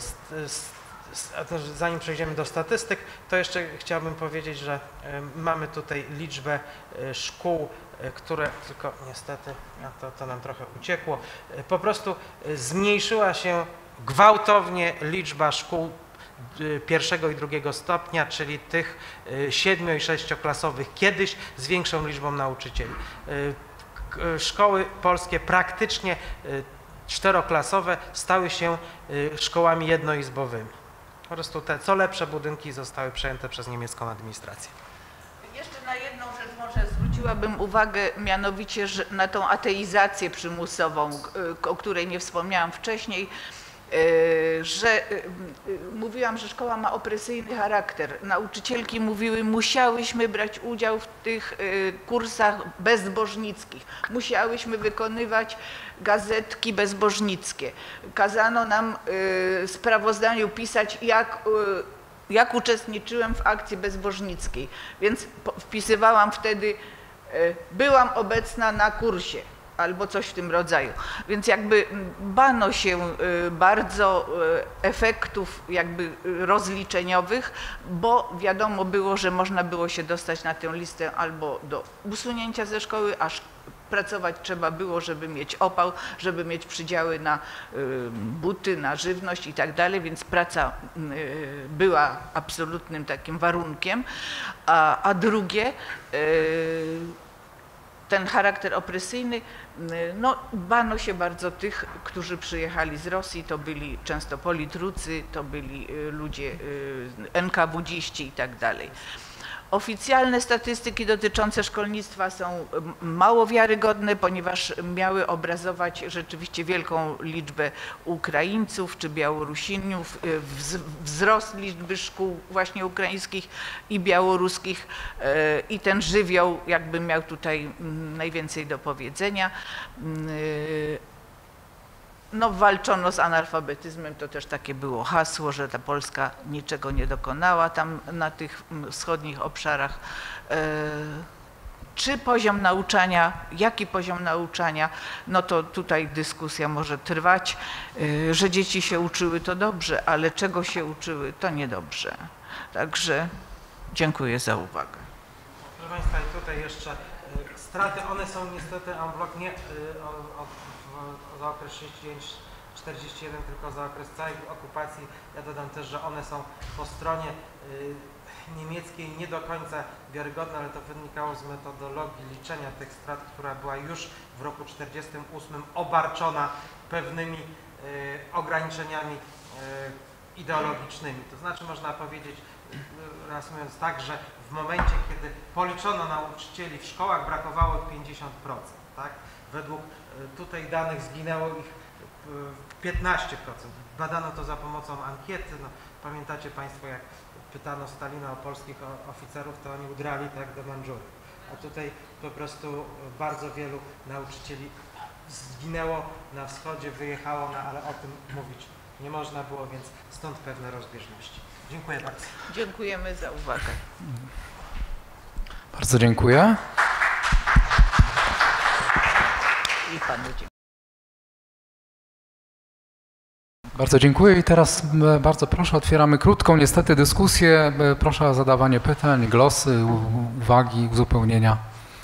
[SPEAKER 2] Zanim przejdziemy do statystyk, to jeszcze chciałbym powiedzieć, że mamy tutaj liczbę szkół, które, tylko niestety to, to nam trochę uciekło, po prostu zmniejszyła się gwałtownie liczba szkół pierwszego i drugiego stopnia, czyli tych siedmiu- i sześcioklasowych kiedyś z większą liczbą nauczycieli. Szkoły polskie praktycznie czteroklasowe stały się szkołami jednoizbowymi. Po prostu te co lepsze budynki zostały przejęte przez niemiecką administrację.
[SPEAKER 3] Jeszcze na jedną rzecz może zwróciłabym uwagę, mianowicie że na tą ateizację przymusową, o której nie wspomniałam wcześniej, że mówiłam, że szkoła ma opresyjny charakter. Nauczycielki mówiły, musiałyśmy brać udział w tych kursach bezbożnickich, musiałyśmy wykonywać gazetki bezbożnickie. Kazano nam w sprawozdaniu pisać, jak, jak uczestniczyłem w akcji bezbożnickiej, więc wpisywałam wtedy, byłam obecna na kursie, albo coś w tym rodzaju. Więc jakby bano się bardzo efektów jakby rozliczeniowych, bo wiadomo było, że można było się dostać na tę listę albo do usunięcia ze szkoły, aż pracować trzeba było, żeby mieć opał, żeby mieć przydziały na buty, na żywność i tak dalej, więc praca była absolutnym takim warunkiem. A, a drugie, ten charakter opresyjny, no bano się bardzo tych, którzy przyjechali z Rosji, to byli często politrucy, to byli ludzie en ka wu dziści i tak dalej. Oficjalne statystyki dotyczące szkolnictwa są mało wiarygodne, ponieważ miały obrazować rzeczywiście wielką liczbę Ukraińców czy Białorusinów, wzrost liczby szkół właśnie ukraińskich i białoruskich i ten żywioł jakby miał tutaj najwięcej do powiedzenia. No, walczono z analfabetyzmem, to też takie było hasło, że ta Polska niczego nie dokonała tam na tych wschodnich obszarach. Czy poziom nauczania, jaki poziom nauczania, no to tutaj dyskusja może trwać, że dzieci się uczyły to dobrze, ale czego się uczyły to niedobrze. Także dziękuję za uwagę.
[SPEAKER 2] Proszę Państwa, i tutaj jeszcze straty, one są niestety en bloc nie od za okres trzydzieści dziewięć czterdzieści jeden, tylko za okres całej okupacji. Ja dodam też, że one są po stronie y, niemieckiej nie do końca wiarygodne, ale to wynikało z metodologii liczenia tych strat, która była już w roku czterdziestym ósmym obarczona pewnymi y, ograniczeniami y, ideologicznymi. To znaczy można powiedzieć, y, reasumując tak, że w momencie, kiedy policzono nauczycieli w szkołach, brakowało pięćdziesiąt procent. Tak? Według tutaj danych zginęło ich piętnaście procent. Badano to za pomocą ankiety. No, pamiętacie Państwo, jak pytano Stalina o polskich oficerów, to oni udrali tak do Mandżurii. A tutaj po prostu bardzo wielu nauczycieli zginęło na wschodzie, wyjechało, no, ale o tym mówić nie można było, więc stąd pewne rozbieżności. Dziękuję bardzo.
[SPEAKER 3] Dziękujemy za uwagę.
[SPEAKER 1] Bardzo dziękuję.
[SPEAKER 3] I panu dziękuję.
[SPEAKER 1] Bardzo dziękuję i teraz bardzo proszę, otwieramy krótką niestety dyskusję. Proszę o zadawanie pytań, głosy, uwagi, uzupełnienia.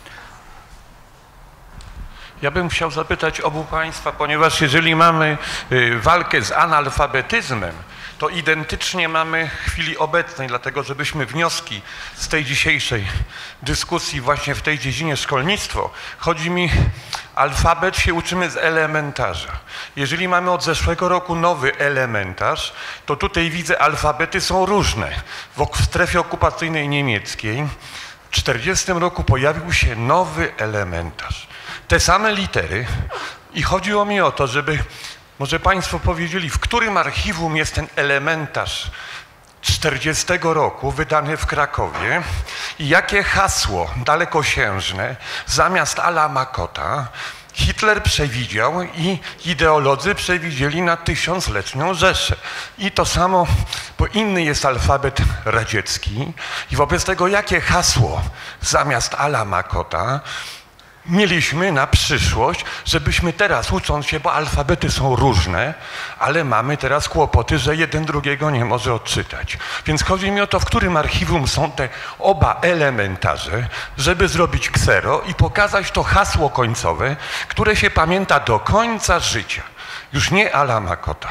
[SPEAKER 4] Ja bym chciał zapytać obu Państwa, ponieważ jeżeli mamy walkę z analfabetyzmem, to identycznie mamy w chwili obecnej, dlatego żebyśmy wnioski z tej dzisiejszej dyskusji właśnie w tej dziedzinie szkolnictwo, chodzi mi, alfabet się uczymy z elementarza. Jeżeli mamy od zeszłego roku nowy elementarz, to tutaj widzę, alfabety są różne. W strefie okupacyjnej niemieckiej w tysiąc dziewięćset czterdziestym roku pojawił się nowy elementarz. Te same litery i chodziło mi o to, żeby może Państwo powiedzieli, w którym archiwum jest ten elementarz czterdziestego roku wydany w Krakowie i jakie hasło dalekosiężne zamiast Ala Makota Hitler przewidział i ideolodzy przewidzieli na tysiącletnią Rzeszę. I to samo, bo inny jest alfabet radziecki i wobec tego jakie hasło zamiast Ala Makota mieliśmy na przyszłość, żebyśmy teraz ucząc się, bo alfabety są różne, ale mamy teraz kłopoty, że jeden drugiego nie może odczytać. Więc chodzi mi o to, w którym archiwum są te oba elementarze, żeby zrobić ksero i pokazać to hasło końcowe, które się pamięta do końca życia. Już nie Ala Makota.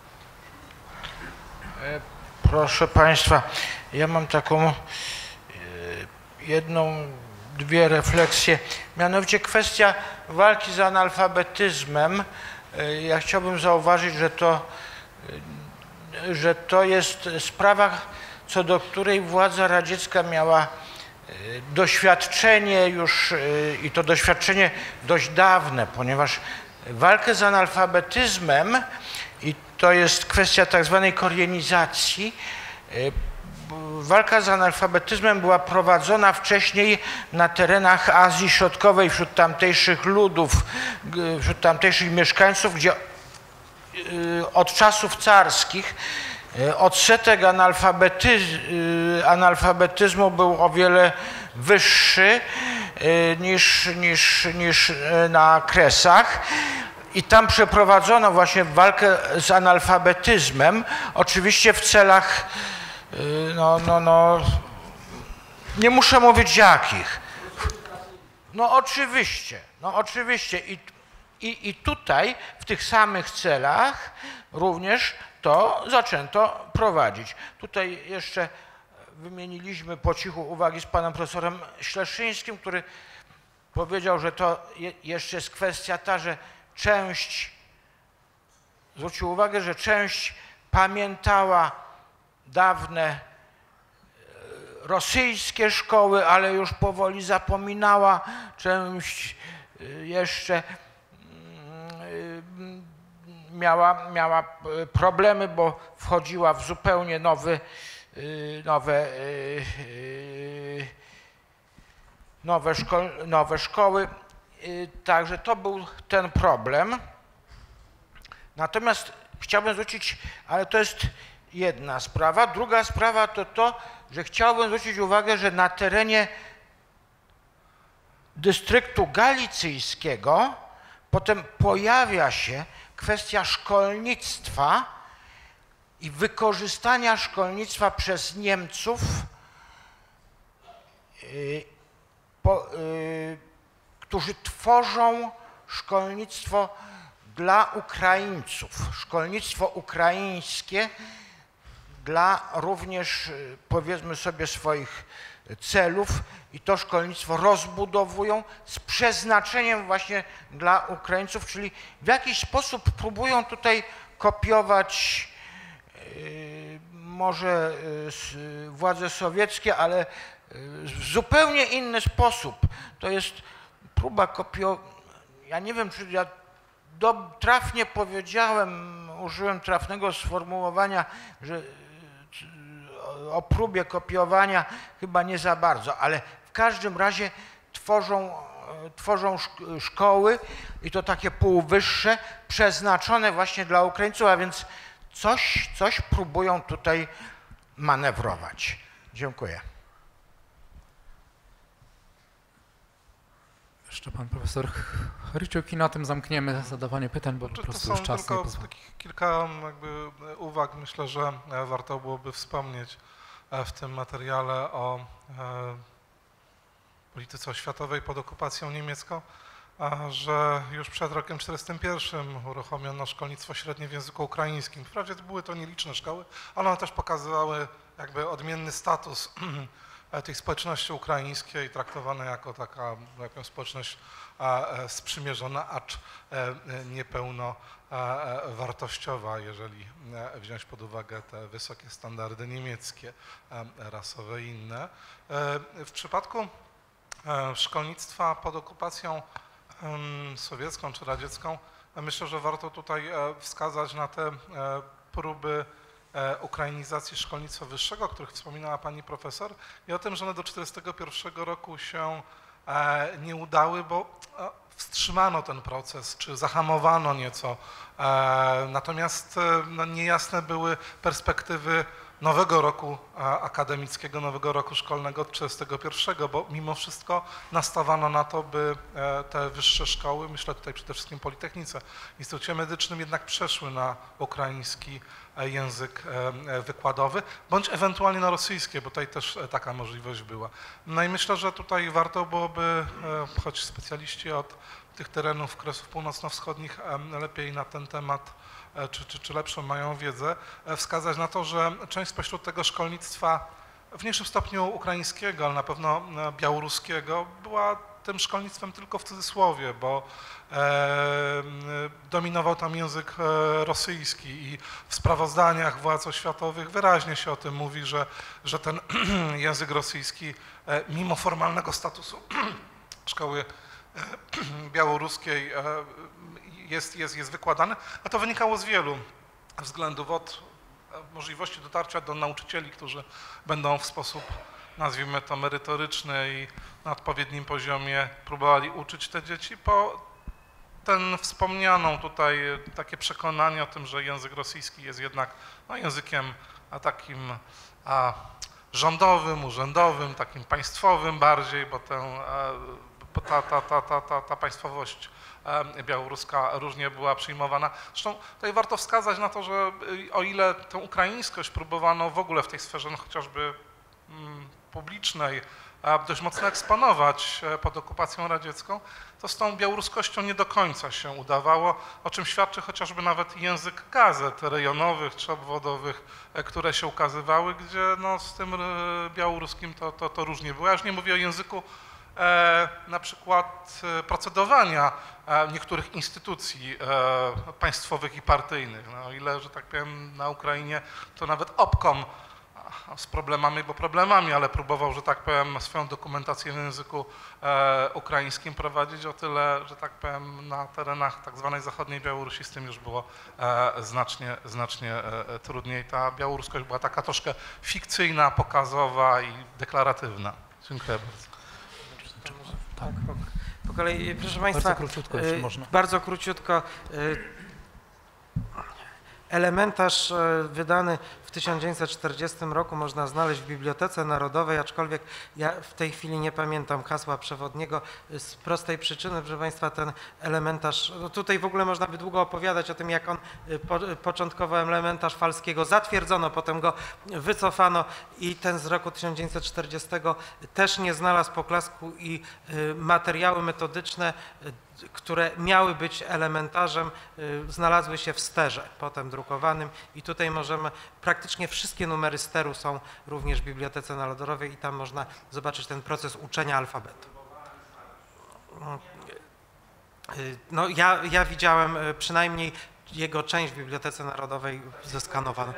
[SPEAKER 5] Proszę Państwa, ja mam taką jedną dwie refleksje, mianowicie kwestia walki z analfabetyzmem. Ja chciałbym zauważyć, że to, że to jest sprawa, co do której władza radziecka miała doświadczenie już i to doświadczenie dość dawne, ponieważ walkę z analfabetyzmem, i to jest kwestia tak zwanej korienizacji, walka z analfabetyzmem była prowadzona wcześniej na terenach Azji Środkowej wśród tamtejszych ludów, wśród tamtejszych mieszkańców, gdzie od czasów carskich odsetek analfabetyz analfabetyzmu był o wiele wyższy niż, niż, niż na Kresach. I tam przeprowadzono właśnie walkę z analfabetyzmem, oczywiście w celach No, no, no, nie muszę mówić jakich. No oczywiście, no oczywiście i, i, i tutaj w tych samych celach również to zaczęto prowadzić. Tutaj jeszcze wymieniliśmy po cichu uwagi z panem profesorem Śleszyńskim, który powiedział, że to je, jeszcze jest kwestia ta, że część, zwrócił uwagę, że część pamiętała dawne rosyjskie szkoły, ale już powoli zapominała, część jeszcze miała, miała problemy, bo wchodziła w zupełnie nowy, nowe, nowe, szko nowe szkoły. Także to był ten problem. Natomiast chciałbym zwrócić, ale to jest jedna sprawa. Druga sprawa to to, że chciałbym zwrócić uwagę, że na terenie dystryktu galicyjskiego potem pojawia się kwestia szkolnictwa i wykorzystania szkolnictwa przez Niemców, yy, po, yy, którzy tworzą szkolnictwo dla Ukraińców, szkolnictwo ukraińskie dla również, powiedzmy sobie, swoich celów i to szkolnictwo rozbudowują z przeznaczeniem właśnie dla Ukraińców, czyli w jakiś sposób próbują tutaj kopiować yy, może yy, władze sowieckie, ale yy, w zupełnie inny sposób. To jest próba kopiowania, ja nie wiem, czy ja do, trafnie powiedziałem, użyłem trafnego sformułowania, że o próbie kopiowania chyba nie za bardzo, ale w każdym razie tworzą tworzą szkoły i to takie półwyższe, przeznaczone właśnie dla Ukraińców, a więc coś, coś próbują tutaj manewrować. Dziękuję.
[SPEAKER 1] Jeszcze pan profesor Chryciuk i na tym zamkniemy zadawanie pytań, bo po prostu już czas nie pozwala.
[SPEAKER 6] Takich kilka jakby uwag, myślę, że warto byłoby wspomnieć w tym materiale o polityce oświatowej pod okupacją niemiecką, że już przed rokiem czterdziestym pierwszym uruchomiono szkolnictwo średnie w języku ukraińskim. Wprawdzie były to nieliczne szkoły, ale one też pokazywały jakby odmienny status tej społeczności ukraińskiej, traktowane jako taka jakąś społeczność sprzymierzona, acz niepełnowartościowa, jeżeli wziąć pod uwagę te wysokie standardy niemieckie, rasowe i inne. W przypadku szkolnictwa pod okupacją sowiecką czy radziecką, myślę, że warto tutaj wskazać na te próby ukrainizacji szkolnictwa wyższego, o których wspominała pani profesor, i o tym, że one do tysiąc dziewięćset czterdziestego pierwszego roku się nie udały, bo wstrzymano ten proces, czy zahamowano nieco. Natomiast no, niejasne były perspektywy nowego roku akademickiego, nowego roku szkolnego od tysiąc dziewięćset trzydziestego pierwszego, bo mimo wszystko nastawano na to, by te wyższe szkoły, myślę tutaj przede wszystkim Politechnice, Instytucie Medycznym, jednak przeszły na ukraiński język wykładowy, bądź ewentualnie na rosyjskie, bo tutaj też taka możliwość była. No i myślę, że tutaj warto byłoby, choć specjaliści od tych terenów Kresów Północno-Wschodnich lepiej na ten temat Czy, czy, czy lepszą mają wiedzę, wskazać na to, że część spośród tego szkolnictwa w mniejszym stopniu ukraińskiego, ale na pewno białoruskiego była tym szkolnictwem tylko w cudzysłowie, bo e, dominował tam język rosyjski i w sprawozdaniach władz oświatowych wyraźnie się o tym mówi, że, że ten język rosyjski mimo formalnego statusu szkoły białoruskiej Jest, jest, jest wykładane, a to wynikało z wielu względów, od możliwości dotarcia do nauczycieli, którzy będą w sposób, nazwijmy to, merytoryczny i na odpowiednim poziomie próbowali uczyć te dzieci, po ten wspomnianą tutaj takie przekonanie o tym, że język rosyjski jest jednak no, językiem a takim a, rządowym, urzędowym, takim państwowym bardziej, bo, tę, bo ta, ta, ta, ta, ta, ta państwowość białoruska różnie była przyjmowana. Zresztą tutaj warto wskazać na to, że o ile tę ukraińskość próbowano w ogóle w tej sferze no, chociażby mm, publicznej dość mocno eksponować pod okupacją radziecką, to z tą białoruskością nie do końca się udawało, o czym świadczy chociażby nawet język gazet rejonowych czy obwodowych, które się ukazywały, gdzie no, z tym białoruskim to, to, to różnie było. Ja już nie mówię o języku E, na przykład e, procedowania e, niektórych instytucji e, państwowych i partyjnych. No, o ile, że tak powiem, na Ukrainie to nawet obkom a, z problemami, bo problemami, ale próbował, że tak powiem, swoją dokumentację w języku e, ukraińskim prowadzić, o tyle, że tak powiem, na terenach tak zwanej zachodniej Białorusi z tym już było e, znacznie, znacznie e, trudniej. Ta białoruskość była taka troszkę fikcyjna, pokazowa i deklaratywna. Dziękuję bardzo.
[SPEAKER 2] Tak, po, po kolei, proszę Państwa,
[SPEAKER 1] bardzo króciutko, jeśli można.
[SPEAKER 2] Bardzo króciutko. Elementarz wydany w tysiąc dziewięćset czterdziestym roku można znaleźć w Bibliotece Narodowej, aczkolwiek ja w tej chwili nie pamiętam hasła przewodniego z prostej przyczyny, proszę Państwa, ten elementarz, no tutaj w ogóle można by długo opowiadać o tym, jak on po, początkowo elementarz Falskiego zatwierdzono, potem go wycofano i ten z roku tysiąc dziewięćset czterdziestego też nie znalazł poklasku i materiały metodyczne, które miały być elementarzem, znalazły się w sterze, potem drukowanym i tutaj możemy, praktycznie wszystkie numery steru są również w Bibliotece Narodowej i tam można zobaczyć ten proces uczenia alfabetu. No ja, ja widziałem przynajmniej jego część w Bibliotece Narodowej zeskanowaną.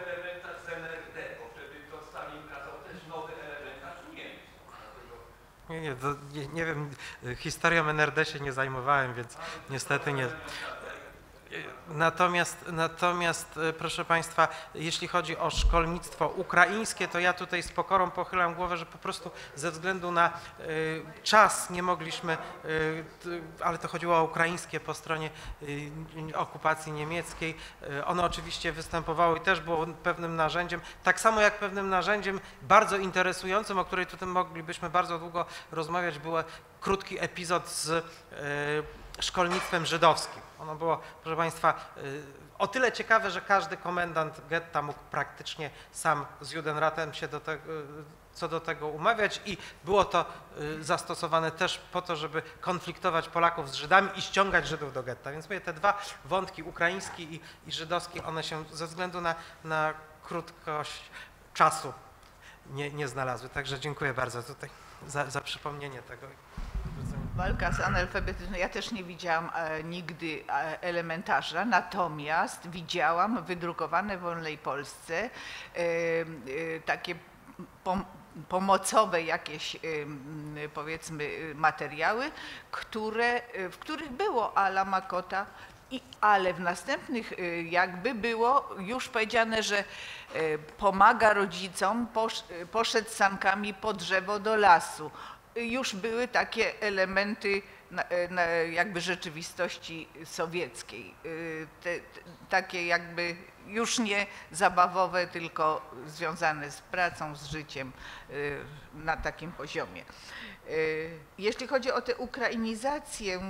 [SPEAKER 2] Nie, nie, to, nie, nie wiem, historią N R D się nie zajmowałem, więc niestety nie. Natomiast, natomiast, proszę Państwa, jeśli chodzi o szkolnictwo ukraińskie, to ja tutaj z pokorą pochylam głowę, że po prostu ze względu na y, czas nie mogliśmy, y, ale to chodziło o ukraińskie po stronie y, okupacji niemieckiej. Y, ono oczywiście występowało i też było pewnym narzędziem, tak samo jak pewnym narzędziem bardzo interesującym, o której tutaj moglibyśmy bardzo długo rozmawiać, był krótki epizod z y, szkolnictwem żydowskim. Ono było, proszę Państwa, o tyle ciekawe, że każdy komendant getta mógł praktycznie sam z Judenratem się do tego, co do tego umawiać i było to zastosowane też po to, żeby konfliktować Polaków z Żydami i ściągać Żydów do getta. Więc mówię, te dwa wątki, ukraiński i, i żydowski, one się ze względu na, na krótkość czasu nie, nie znalazły. Także dziękuję bardzo tutaj za, za przypomnienie tego.
[SPEAKER 3] Walka z analfabetyzmem, ja też nie widziałam e, nigdy e, elementarza, natomiast widziałam wydrukowane w Wolnej Polsce e, e, takie pom pomocowe jakieś e, powiedzmy materiały, które, w których było Ala Makota, i, ale w następnych e, jakby było już powiedziane, że e, pomaga rodzicom, posz, poszedł sankami po drzewo do lasu. Już były takie elementy na, na jakby rzeczywistości sowieckiej, te, te, takie jakby już nie zabawowe, tylko związane z pracą, z życiem na takim poziomie. Jeśli chodzi o tę ukrainizację,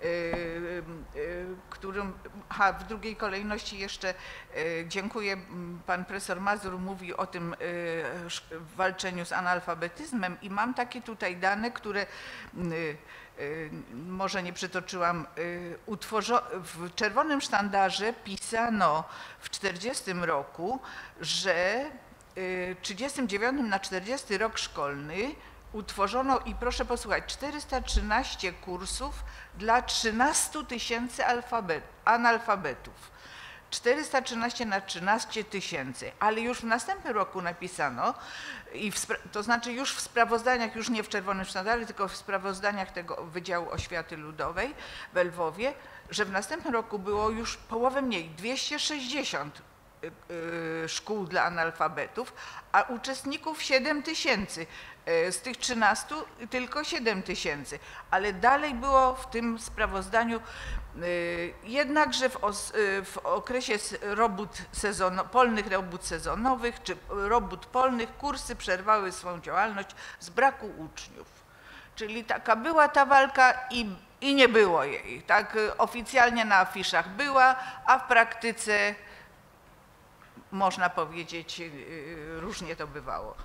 [SPEAKER 3] którym aha, w drugiej kolejności jeszcze dziękuję, pan profesor Mazur mówi o tym walczeniu z analfabetyzmem i mam takie tutaj dane, które może nie przytoczyłam. W Czerwonym Sztandarze pisano w czterdziestym roku, że w trzydziestym dziewiątym na czterdziesty rok szkolny utworzono, i proszę posłuchać, czterysta trzynaście kursów dla trzynastu tysięcy analfabetów. czterysta trzynaście na trzynaście tysięcy, ale już w następnym roku napisano, i w, to znaczy już w sprawozdaniach, już nie w Czerwonym Sztandarze, tylko w sprawozdaniach tego Wydziału Oświaty Ludowej w Lwowie, że w następnym roku było już połowę mniej, dwieście sześćdziesiąt szkół dla analfabetów, a uczestników siedem tysięcy. Z tych trzynastu tylko siedem tysięcy, ale dalej było w tym sprawozdaniu jednakże w, os, w okresie robót sezono, polnych robót sezonowych czy robót polnych kursy przerwały swoją działalność z braku uczniów. Czyli taka była ta walka i, i nie było jej. Tak oficjalnie na afiszach była, a w praktyce można powiedzieć różnie to bywało.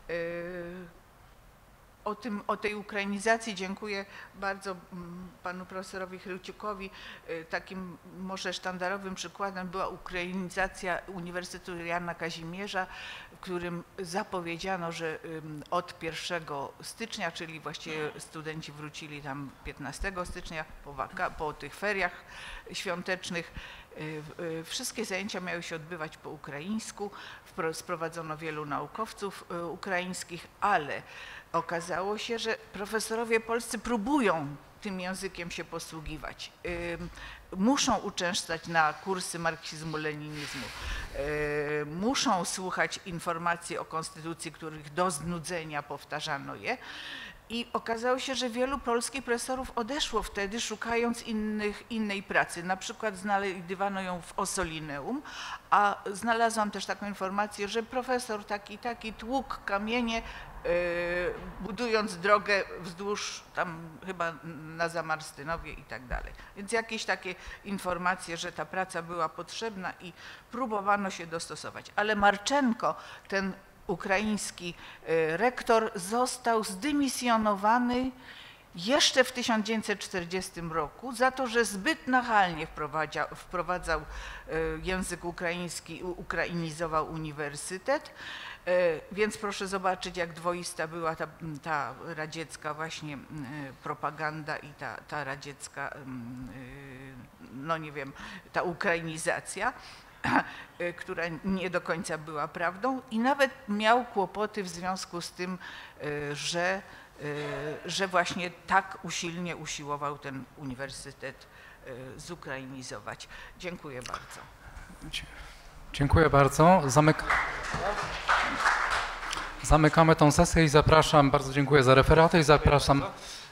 [SPEAKER 3] O, tym, o tej ukrainizacji dziękuję bardzo panu profesorowi Chryciukowi. Takim może sztandarowym przykładem była ukrainizacja Uniwersytetu Jana Kazimierza, w którym zapowiedziano, że od pierwszego stycznia, czyli właściwie studenci wrócili tam piętnastego stycznia po, waka, po tych feriach świątecznych, wszystkie zajęcia miały się odbywać po ukraińsku, sprowadzono wielu naukowców ukraińskich, ale okazało się, że profesorowie polscy próbują tym językiem się posługiwać. Muszą uczęszczać na kursy marksizmu-leninizmu, muszą słuchać informacji o konstytucji, których do znudzenia powtarzano je. I okazało się, że wielu polskich profesorów odeszło wtedy, szukając innych, innej pracy. Na przykład znajdywano ją w Ossolineum, a znalazłam też taką informację, że profesor taki taki tłukł kamienie, yy, budując drogę wzdłuż tam chyba na Zamarstynowie i tak dalej. Więc jakieś takie informacje, że ta praca była potrzebna i próbowano się dostosować. Ale Marczenko, ten ukraiński rektor, został zdymisjonowany jeszcze w tysiąc dziewięćset czterdziestym roku za to, że zbyt nachalnie wprowadzał język ukraiński, ukrainizował uniwersytet. Więc proszę zobaczyć, jak dwoista była ta, ta radziecka właśnie propaganda i ta, ta radziecka, no nie wiem, ta ukrainizacja, która nie do końca była prawdą, i nawet miał kłopoty w związku z tym, że, że właśnie tak usilnie usiłował ten uniwersytet zukrainizować. Dziękuję bardzo.
[SPEAKER 1] Dziękuję bardzo. Zamyk... Zamykamy tą sesję i zapraszam, bardzo dziękuję za referaty i zapraszam